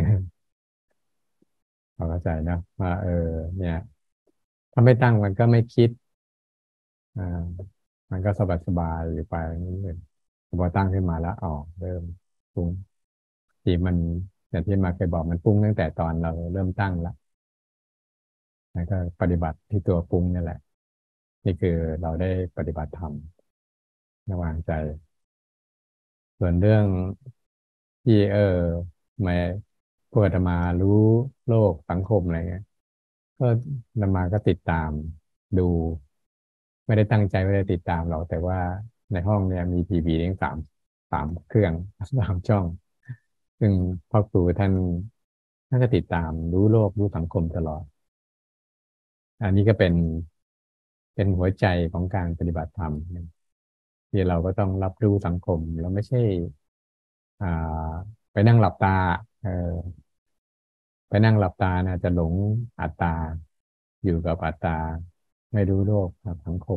B: เราเข้าใจนะว่าเออเนี่ยถ้าไม่ตั้งมันก็ไม่คิดอ่ามันก็สบายสบายอยู่ไปนิดนึงพอตั้งขึ้นมาแล้วอ๋อเริ่มฟุ้งที่มันอย่างที่มาเคยบอกมันฟุ้งตั้งแต่ตอนเราเริ่มตั้งแล้วแล้วก็ปฏิบัติที่ตัวฟุ้งนี่แหละนี่คือเราได้ปฏิบัติธรรมระวางใจส่วนเรื่องที่เออมาพวกอาตมารู้โลกสังคมอะไรเงี้ยก็อาตมาก็ติดตามดูไม่ได้ตั้งใจไม่ได้ติดตามหรอกแต่ว่าในห้องเนี่ยมีทีวีทั้งสามสามเครื่องสามช่องซึ่งพ่อครูท่านท่านก็ติดตามรู้โลกรู้สังคมตลอดอันนี้ก็เป็นเป็นหัวใจของการปฏิบัติธรรมที่เราก็ต้องรับรู้สังคมเราไม่ใช่อ่าไปนั่งหลับตาเออไปนั่งหลับตานะจะหลงอัตตาอยู่กับอัตตาไม่รู้โลกกับสังคม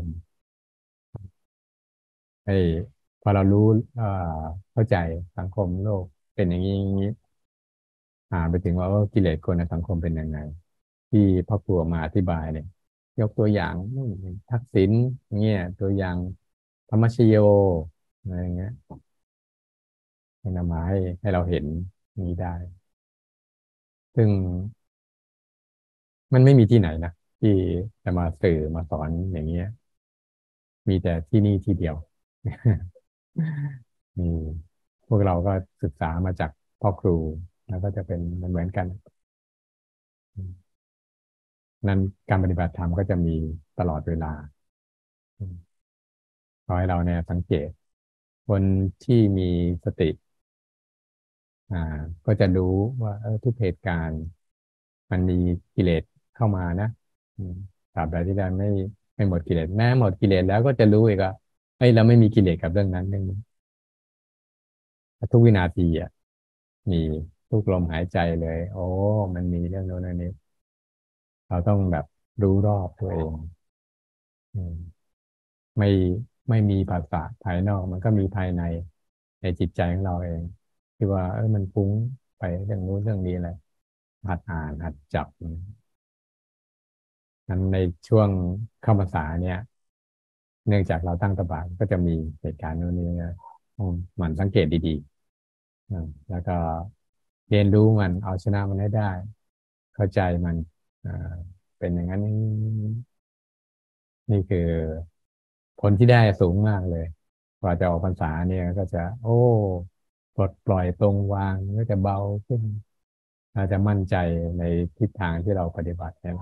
B: ไอ้พอเรารู้อ่าเข้าใจสังคมโลกเป็นอย่างนี้อย่างนี้อ่าไปถึงว่ากิเลสคนในสังคมเป็นยังไงที่พ่อครูมาอธิบายเนี่ยยกตัวอย่างทักษิณเงี้ยตัวอย่างธรรมชโยอะไรเงี้ยนำมาให้ให้เราเห็นนี้ได้ซึ่งมันไม่มีที่ไหนนะที่จะมาสื่อมาสอนอย่างเงี้ยมีแต่ที่นี่ที่เดียวนี่พวกเราก็ศึกษามาจากพ่อครูแล้วก็จะเป็นเหมือนกันนั้นการปฏิบัติธรรมก็จะมีตลอดเวลาขอให้เราเนี่ยสังเกตคนที่มีสติอ่าก็จะรู้ว่าเออทุกเหตุการณ์มันมีกิเลสเข้ามานะตราบใดที่เราไม่ไม่หมดกิเลสแม้หมดกิเลสแล้วก็จะรู้อีกว่าเฮ้ยเราไม่มีกิเลสกับเรื่องนั้นเรื่องนี้ทุกวินาทีอ่ะมีทุกลมหายใจเลยโอ้มันมีเรื่องโน้นเรื่องนี้เราต้องแบบรู้รอบตัวเองไม่ไม่มีภาษาภายนอกมันก็มีภายในในจิตใจของเราเองที่ว่าเออมันฟุ้งไปเรื่องนู้นเรื่องนี้แหละหัดอ่านหัดจับนั้นในช่วงเข้าพรรษาเนี่ยเนื่องจากเราตั้งตบะก็จะมีเหตุการณ์นู้นนี้นะหมั่นสังเกตดีๆแล้วก็เรียนรู้มันเอาชนะมันให้ได้เข้าใจมันเป็นอย่างนั้นนี่คือผลที่ได้สูงมากเลยกว่าจะออกพรรษาเนี่ยก็จะโอ้ปลดปล่อยตรงวางก็จะเบาขึ้นเราจะมั่นใจในทิศทางที่เราปฏิบัติเนี่ย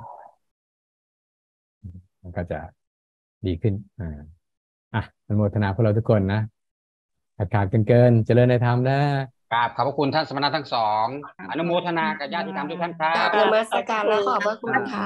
B: มันก็จะดีขึ้นอ่าอ่ะอนุโมทนาพวกเราทุกคนนะขาดขาดเกินเกินเจริญในธรรมนะ
F: กราบขอบพระคุณท่านสมณะทั้งสองอนุโมทนากับญาติธรรมทุกท่านครั
D: กรา
F: บ
D: บนมัสการและขอบพระคุณค่ะ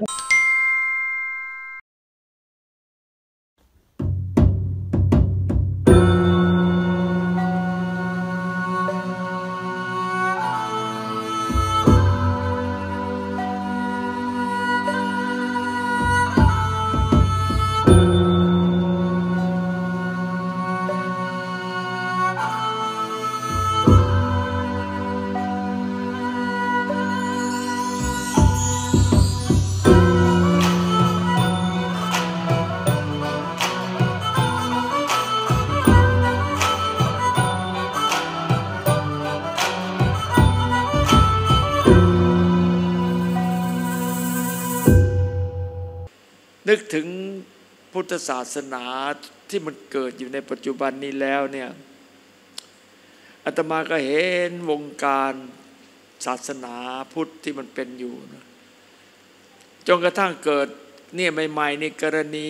H: นึกถึงพุทธศาสนาที่มันเกิดอยู่ในปัจจุบันนี้แล้วเนี่ยอาตมาก็เห็นวงการศาสนาพุทธที่มันเป็นอยู่นะจนกระทั่งเกิดเนี่ยใหม่ๆนี่กรณี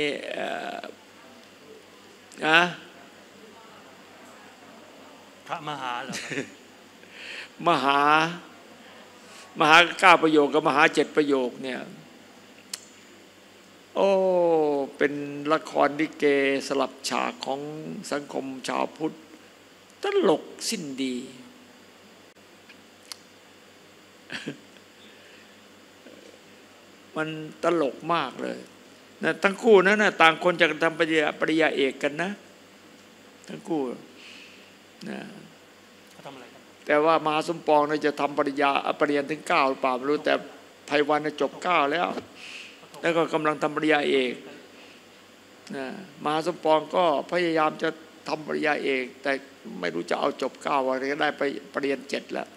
H: นะ
I: พระมหาเหรอ
H: มหามหาเก้าประโยคกับมหาเจ็ดประโยคเนี่ยโอ้เป็นละครลิเกสลับฉากของสังคมชาวพุทธตลกสิ้นดีมันตลกมากเลยนะทั้งคู่นั้นนะต่างคนจะทำปริญญาปริญญาเอกกันนะทั้งคู่นะแต่ว่ามหาสมปองเนี่ยจะทำปริญญาปริญญาถึงเก้าหรือเปล่าไม่รู้แต่ไพวันเนี่ยจบเก้าแล้วแล้วก็กำลังทำปริญญาเอกนะมหาสมปองก็พยายามจะทำปริญญาเอกแต่ไม่รู้จะเอาจบเก้าอะไรก็ได้ไปปริญญาเจ็ดแล้ว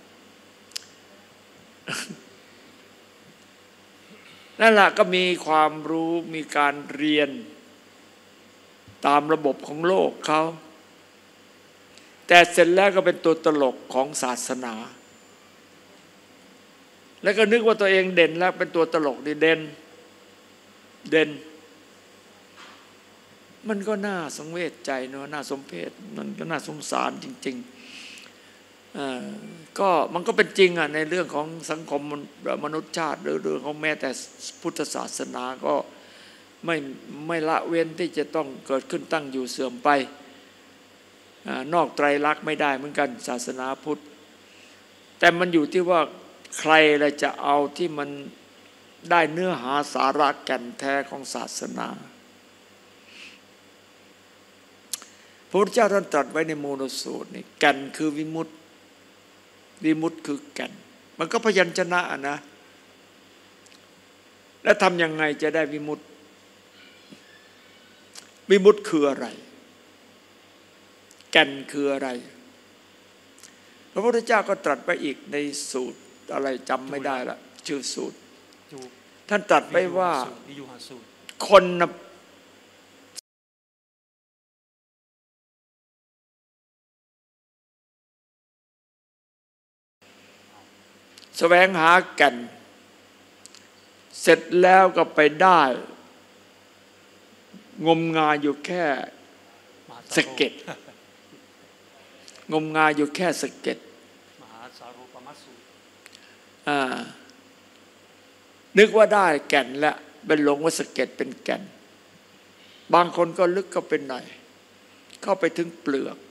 H: นั่นแหละก็มีความรู้มีการเรียนตามระบบของโลกเขาแต่เสร็จแล้วก็เป็นตัวตลกของศาสนาแล้วก็นึกว่าตัวเองเด่นแล้วเป็นตัวตลกดีเด่นเด่นมันก็น่าสังเวชใจเนาะน่าสมเพชมันก็น่าสงสารจริงๆอ่าก็มันก็เป็นจริงอ่ะในเรื่องของสังคมมนุษยชาติหรือเรื่องของแม้แต่พุทธศาสนาก็ไม่ไม่ละเว้นที่จะต้องเกิดขึ้นตั้งอยู่เสื่อมไปนอกไตรลักษณ์ไม่ได้เหมือนกันศาสนาพุทธแต่มันอยู่ที่ว่าใครละจะเอาที่มันได้เนื้อหาสาระแก่นแท้ของศาสนาพระพุทธเจ้าท่านตรัสไว้ในโมโนสูตรนี่แก่นคือวิมุตติวิมุตติคือแก่นมันก็พยัญชนะนะแล้วทำยังไงจะได้วิมุตติวิมุตติคืออะไรแก่นคืออะไรพระพุทธเจ้าก็ตรัสไปอีกในสูตรอะไรจำไม่ได้ละชื่อสูตรท่านตรัสไปว่าคนแสวงหาแก่นเสร็จแล้วก็ไปได้งมงายอยู่แค่สะเก็ดงมงายอยู่แค่สะเก็ดอ่านึกว่าได้แก่นแล้วเป็นหลงว่าสะเก็ดเป็นแก่นบางคนก็ลึกก็เป็นหน่อยเข้าไปถึงเปลือก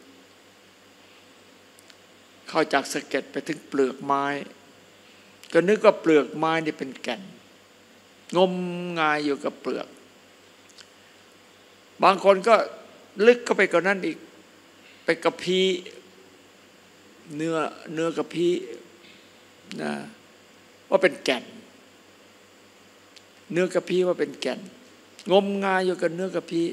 H: เข้าจากสะเก็ดไปถึงเปลือกไม้ก็นึกว่าเปลือกไม้นี่เป็นแก่นงมงายอยู่กับเปลือกบางคนก็ลึกเข้าไปกว่านั้นอีกไปกระพี้เนื้อเนื้อกระพี้นะว่าเป็นแก่นเนื้อกระพี้ว่าเป็นแก่นงมงายอยู่กับเนื้อกระพี้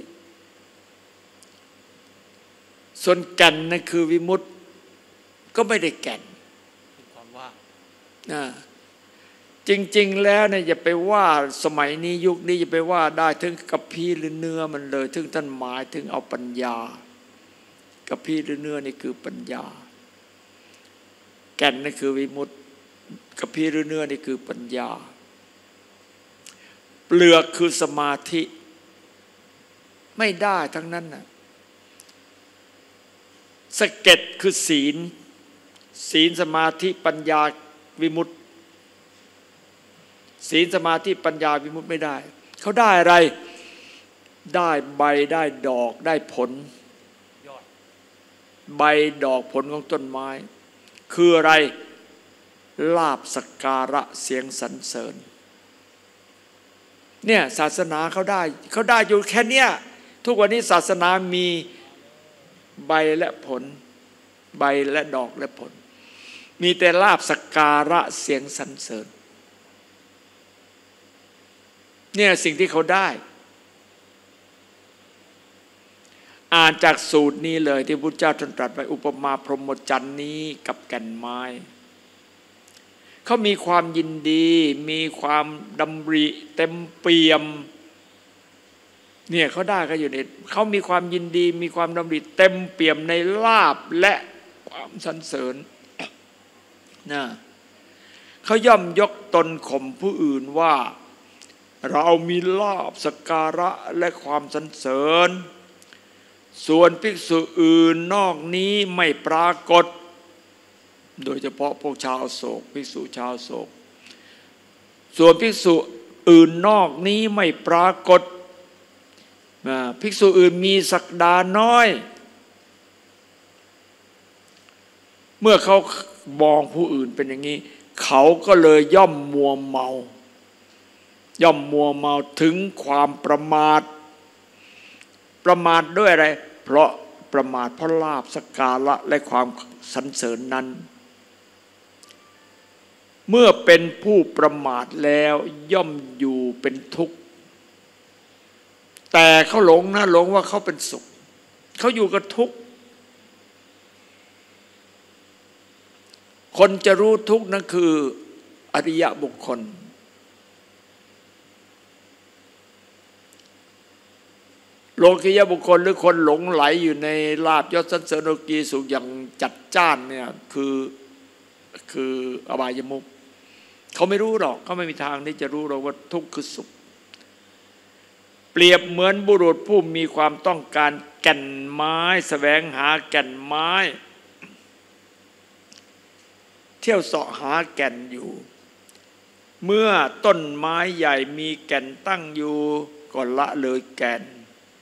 H: ส่วนแก่นนั่นคือวิมุตติก็ไม่ได้แก่นนะจริงๆแล้วเนี่ยอย่าไปว่าสมัยนี้ยุคนี้อย่าไปว่าได้ถึงกระพี้หรือเนื้อมันเลยถึงท่านหมายถึงเอาปัญญากระพี้หรือเนื้อนี่คือปัญญาแก่นนี่คือวิมุตติกระพี้หรือเนื้อนี่คือปัญญาเปลือกคือสมาธิไม่ได้ทั้งนั้นน่ะสะเก็ดคือศีลศีลสมาธิปัญญาวิมุตติศีลสมาธิปัญญาวิมุตติไม่ได้เขาได้อะไรได้ใบได้ดอกได้ผลใบดอกผลของต้นไม้คืออะไรลาภสักการะเสียงสรรเสริญเนี่ยศาสนาเขาได้เขาได้อยู่แค่เนี้ยทุกวันนี้ศาสนามีใบและผลใบและดอกและผลมีแต่ลาภสักการะเสียงสรรเสริญเนี่ยสิ่งที่เขาได้อ่านจากสูตรนี้เลยที่พุทธเจ้าตรัสไว้อุปมาพรหมจรรย์นี้กับแก่นไม้เขามีความยินดีมีความดำริเต็มเปี่ยมเนี่ยเขาได้ก็อยู่ในเขามีความยินดีมีความดำริเต็มเปี่ยมในลาภและความสรรเสริญนะเขาย่อมยกตนข่มผู้อื่นว่าเรามีลาภสักการะและความสรรเสริญส่วนภิกษุอื่นนอกนี้ไม่ปรากฏโดยเฉพาะพวกชาวโศกภิกษุชาวโศกส่วนภิกษุอื่นนอกนี้ไม่ปรากฏภิกษุอื่นมีศักดาน้อยเมื่อเขามองผู้อื่นเป็นอย่างนี้เขาก็เลยย่อมมัวเมาย่อมมัวเมาถึงความประมาทประมาทด้วยอะไรเพราะประมาทเพราะลาภสักการะและความสรรเสริญนั้นเมื่อเป็นผู้ประมาทแล้วย่อมอยู่เป็นทุกข์แต่เขาหลงนะหลงว่าเขาเป็นสุขเขาอยู่กับทุกข์คนจะรู้ทุกข์นั่นคืออริยบุคคลโลกิยบุคคลหรือคนหลงไหลอยู่ในลาภยศสรรเสริญโลกีสุขอย่างจัดจ้านเนี่ยคือคืออบายมุขเขาไม่รู้หรอกเขาไม่มีทางที่จะรู้หรอกว่าทุกข์คือสุขเปรียบเหมือนบุรุษผู้มีความต้องการแก่นไม้แสวงหาแก่นไม้เที่ยวเสาะหาแก่นอยู่เมื่อต้นไม้ใหญ่มีแก่นตั้งอยู่ก็ละเลยแก่น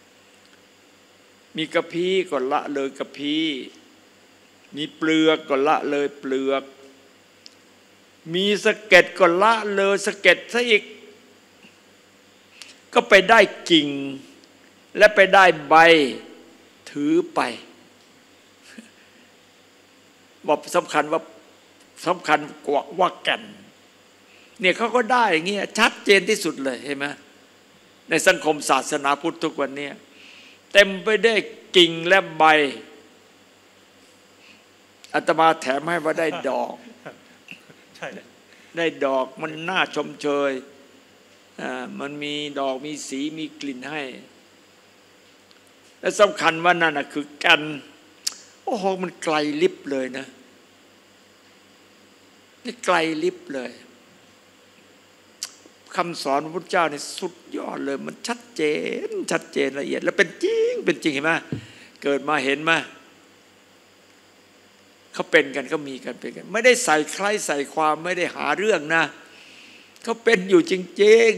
H: มีกระพี้ก็ละเลยกระพี้มีเปลือกก็ละเลยเปลือกมีสะเก็ดก็ละเลยสะเก็ดซะอีกก็ไปได้กิ่งและไปได้ใบถือไปบอกสำคัญว่าสำคัญกว่าว่าแก่นเนี่ยเขาก็ได้อย่างเงี้ยชัดเจนที่สุดเลยเห็นไหมในสังคมศาสนาพุทธทุกวันนี้เต็มไปได้วยกิ่งและใบอาตมาแถมให้ว่าได้ดอกได้ดอกมันน่าชมเชยอ่ามันมีดอกมีสีมีกลิ่นให้และสำคัญว่านั่นน่ะคือแก่นโอ้โหมันไกลลิบเลยนะนี่ไกลลิบเลยคำสอนพระพุทธเจ้านี่สุดยอดเลยมันชัดเจนชัดเจนละเอียดแล้วเป็นจริงเป็นจริงเห็นไหมเกิดมาเห็นไหมเขาเป็นกันก็มีกันเป็นกันไม่ได้ใส่ใครใส่ความไม่ได้หาเรื่องนะเขาเป็นอยู่จริง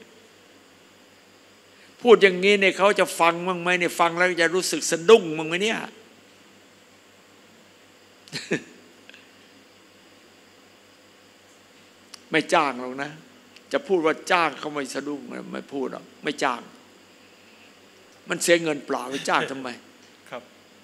H: ๆพูดอย่างนี้เนี่ยเขาจะฟังมั้งไหมเนี่ยฟังแล้วจะรู้สึกสะดุ้งมั้งไหมเนี่ยไม่จ้างหรอกนะจะพูดว่าจ้างเขาไม่สะดุ้งไม่พูดหรอกไม่จ้างมันเสียเงินเปล่าไปจ้างทำไม
I: ครับ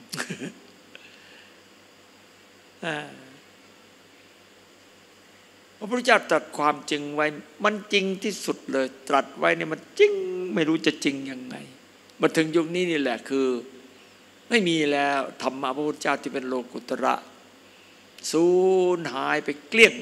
H: พระพุทธเจ้าตรัสความจริงไว้มันจริงที่สุดเลยตรัสไว้เนี่ยมันจริงไม่รู้จะจริงยังไงมาถึงยุคนี้นี่แหละคือไม่มีแล้วธรรมะพระพุทธเจ้าที่เป็นโลกุตระสูญหายไปเกลี้ยง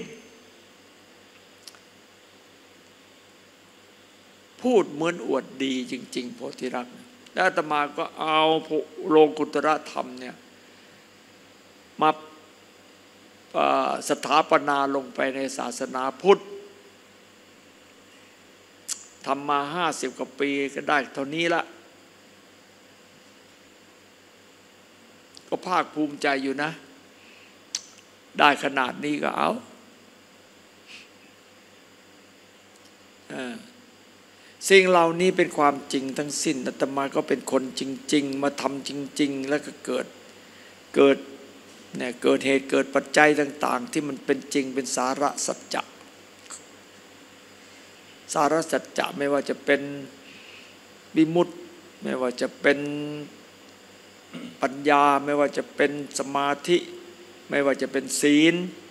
H: พูดเหมือนอวดดีจริงๆโพธิรักษ์แล้วอาตมาก็เอาโลกุตระธรรมเนี่ยมาสถาปนาลงไปในศาสนาพุทธทำมาห้าสิบกว่าปีก็ได้เท่านี้ละก็ภาคภูมิใจอยู่นะได้ขนาดนี้ก็เอาสิ่งเหล่านี้เป็นความจริงทั้งสิ้นอาตมาก็เป็นคนจริงๆมาทำจริงๆแล้วก็เกิดเกิดเนี่ยเกิดเหตุเกิดปัจจัยต่างๆที่มันเป็นจริงเป็นสาระสัจจะสาระสัจจะไม่ว่าจะเป็นวิมุตติไม่ว่าจะเป็นปัญญาไม่ว่าจะเป็นสมาธิไม่ว่าจะเป็นศีล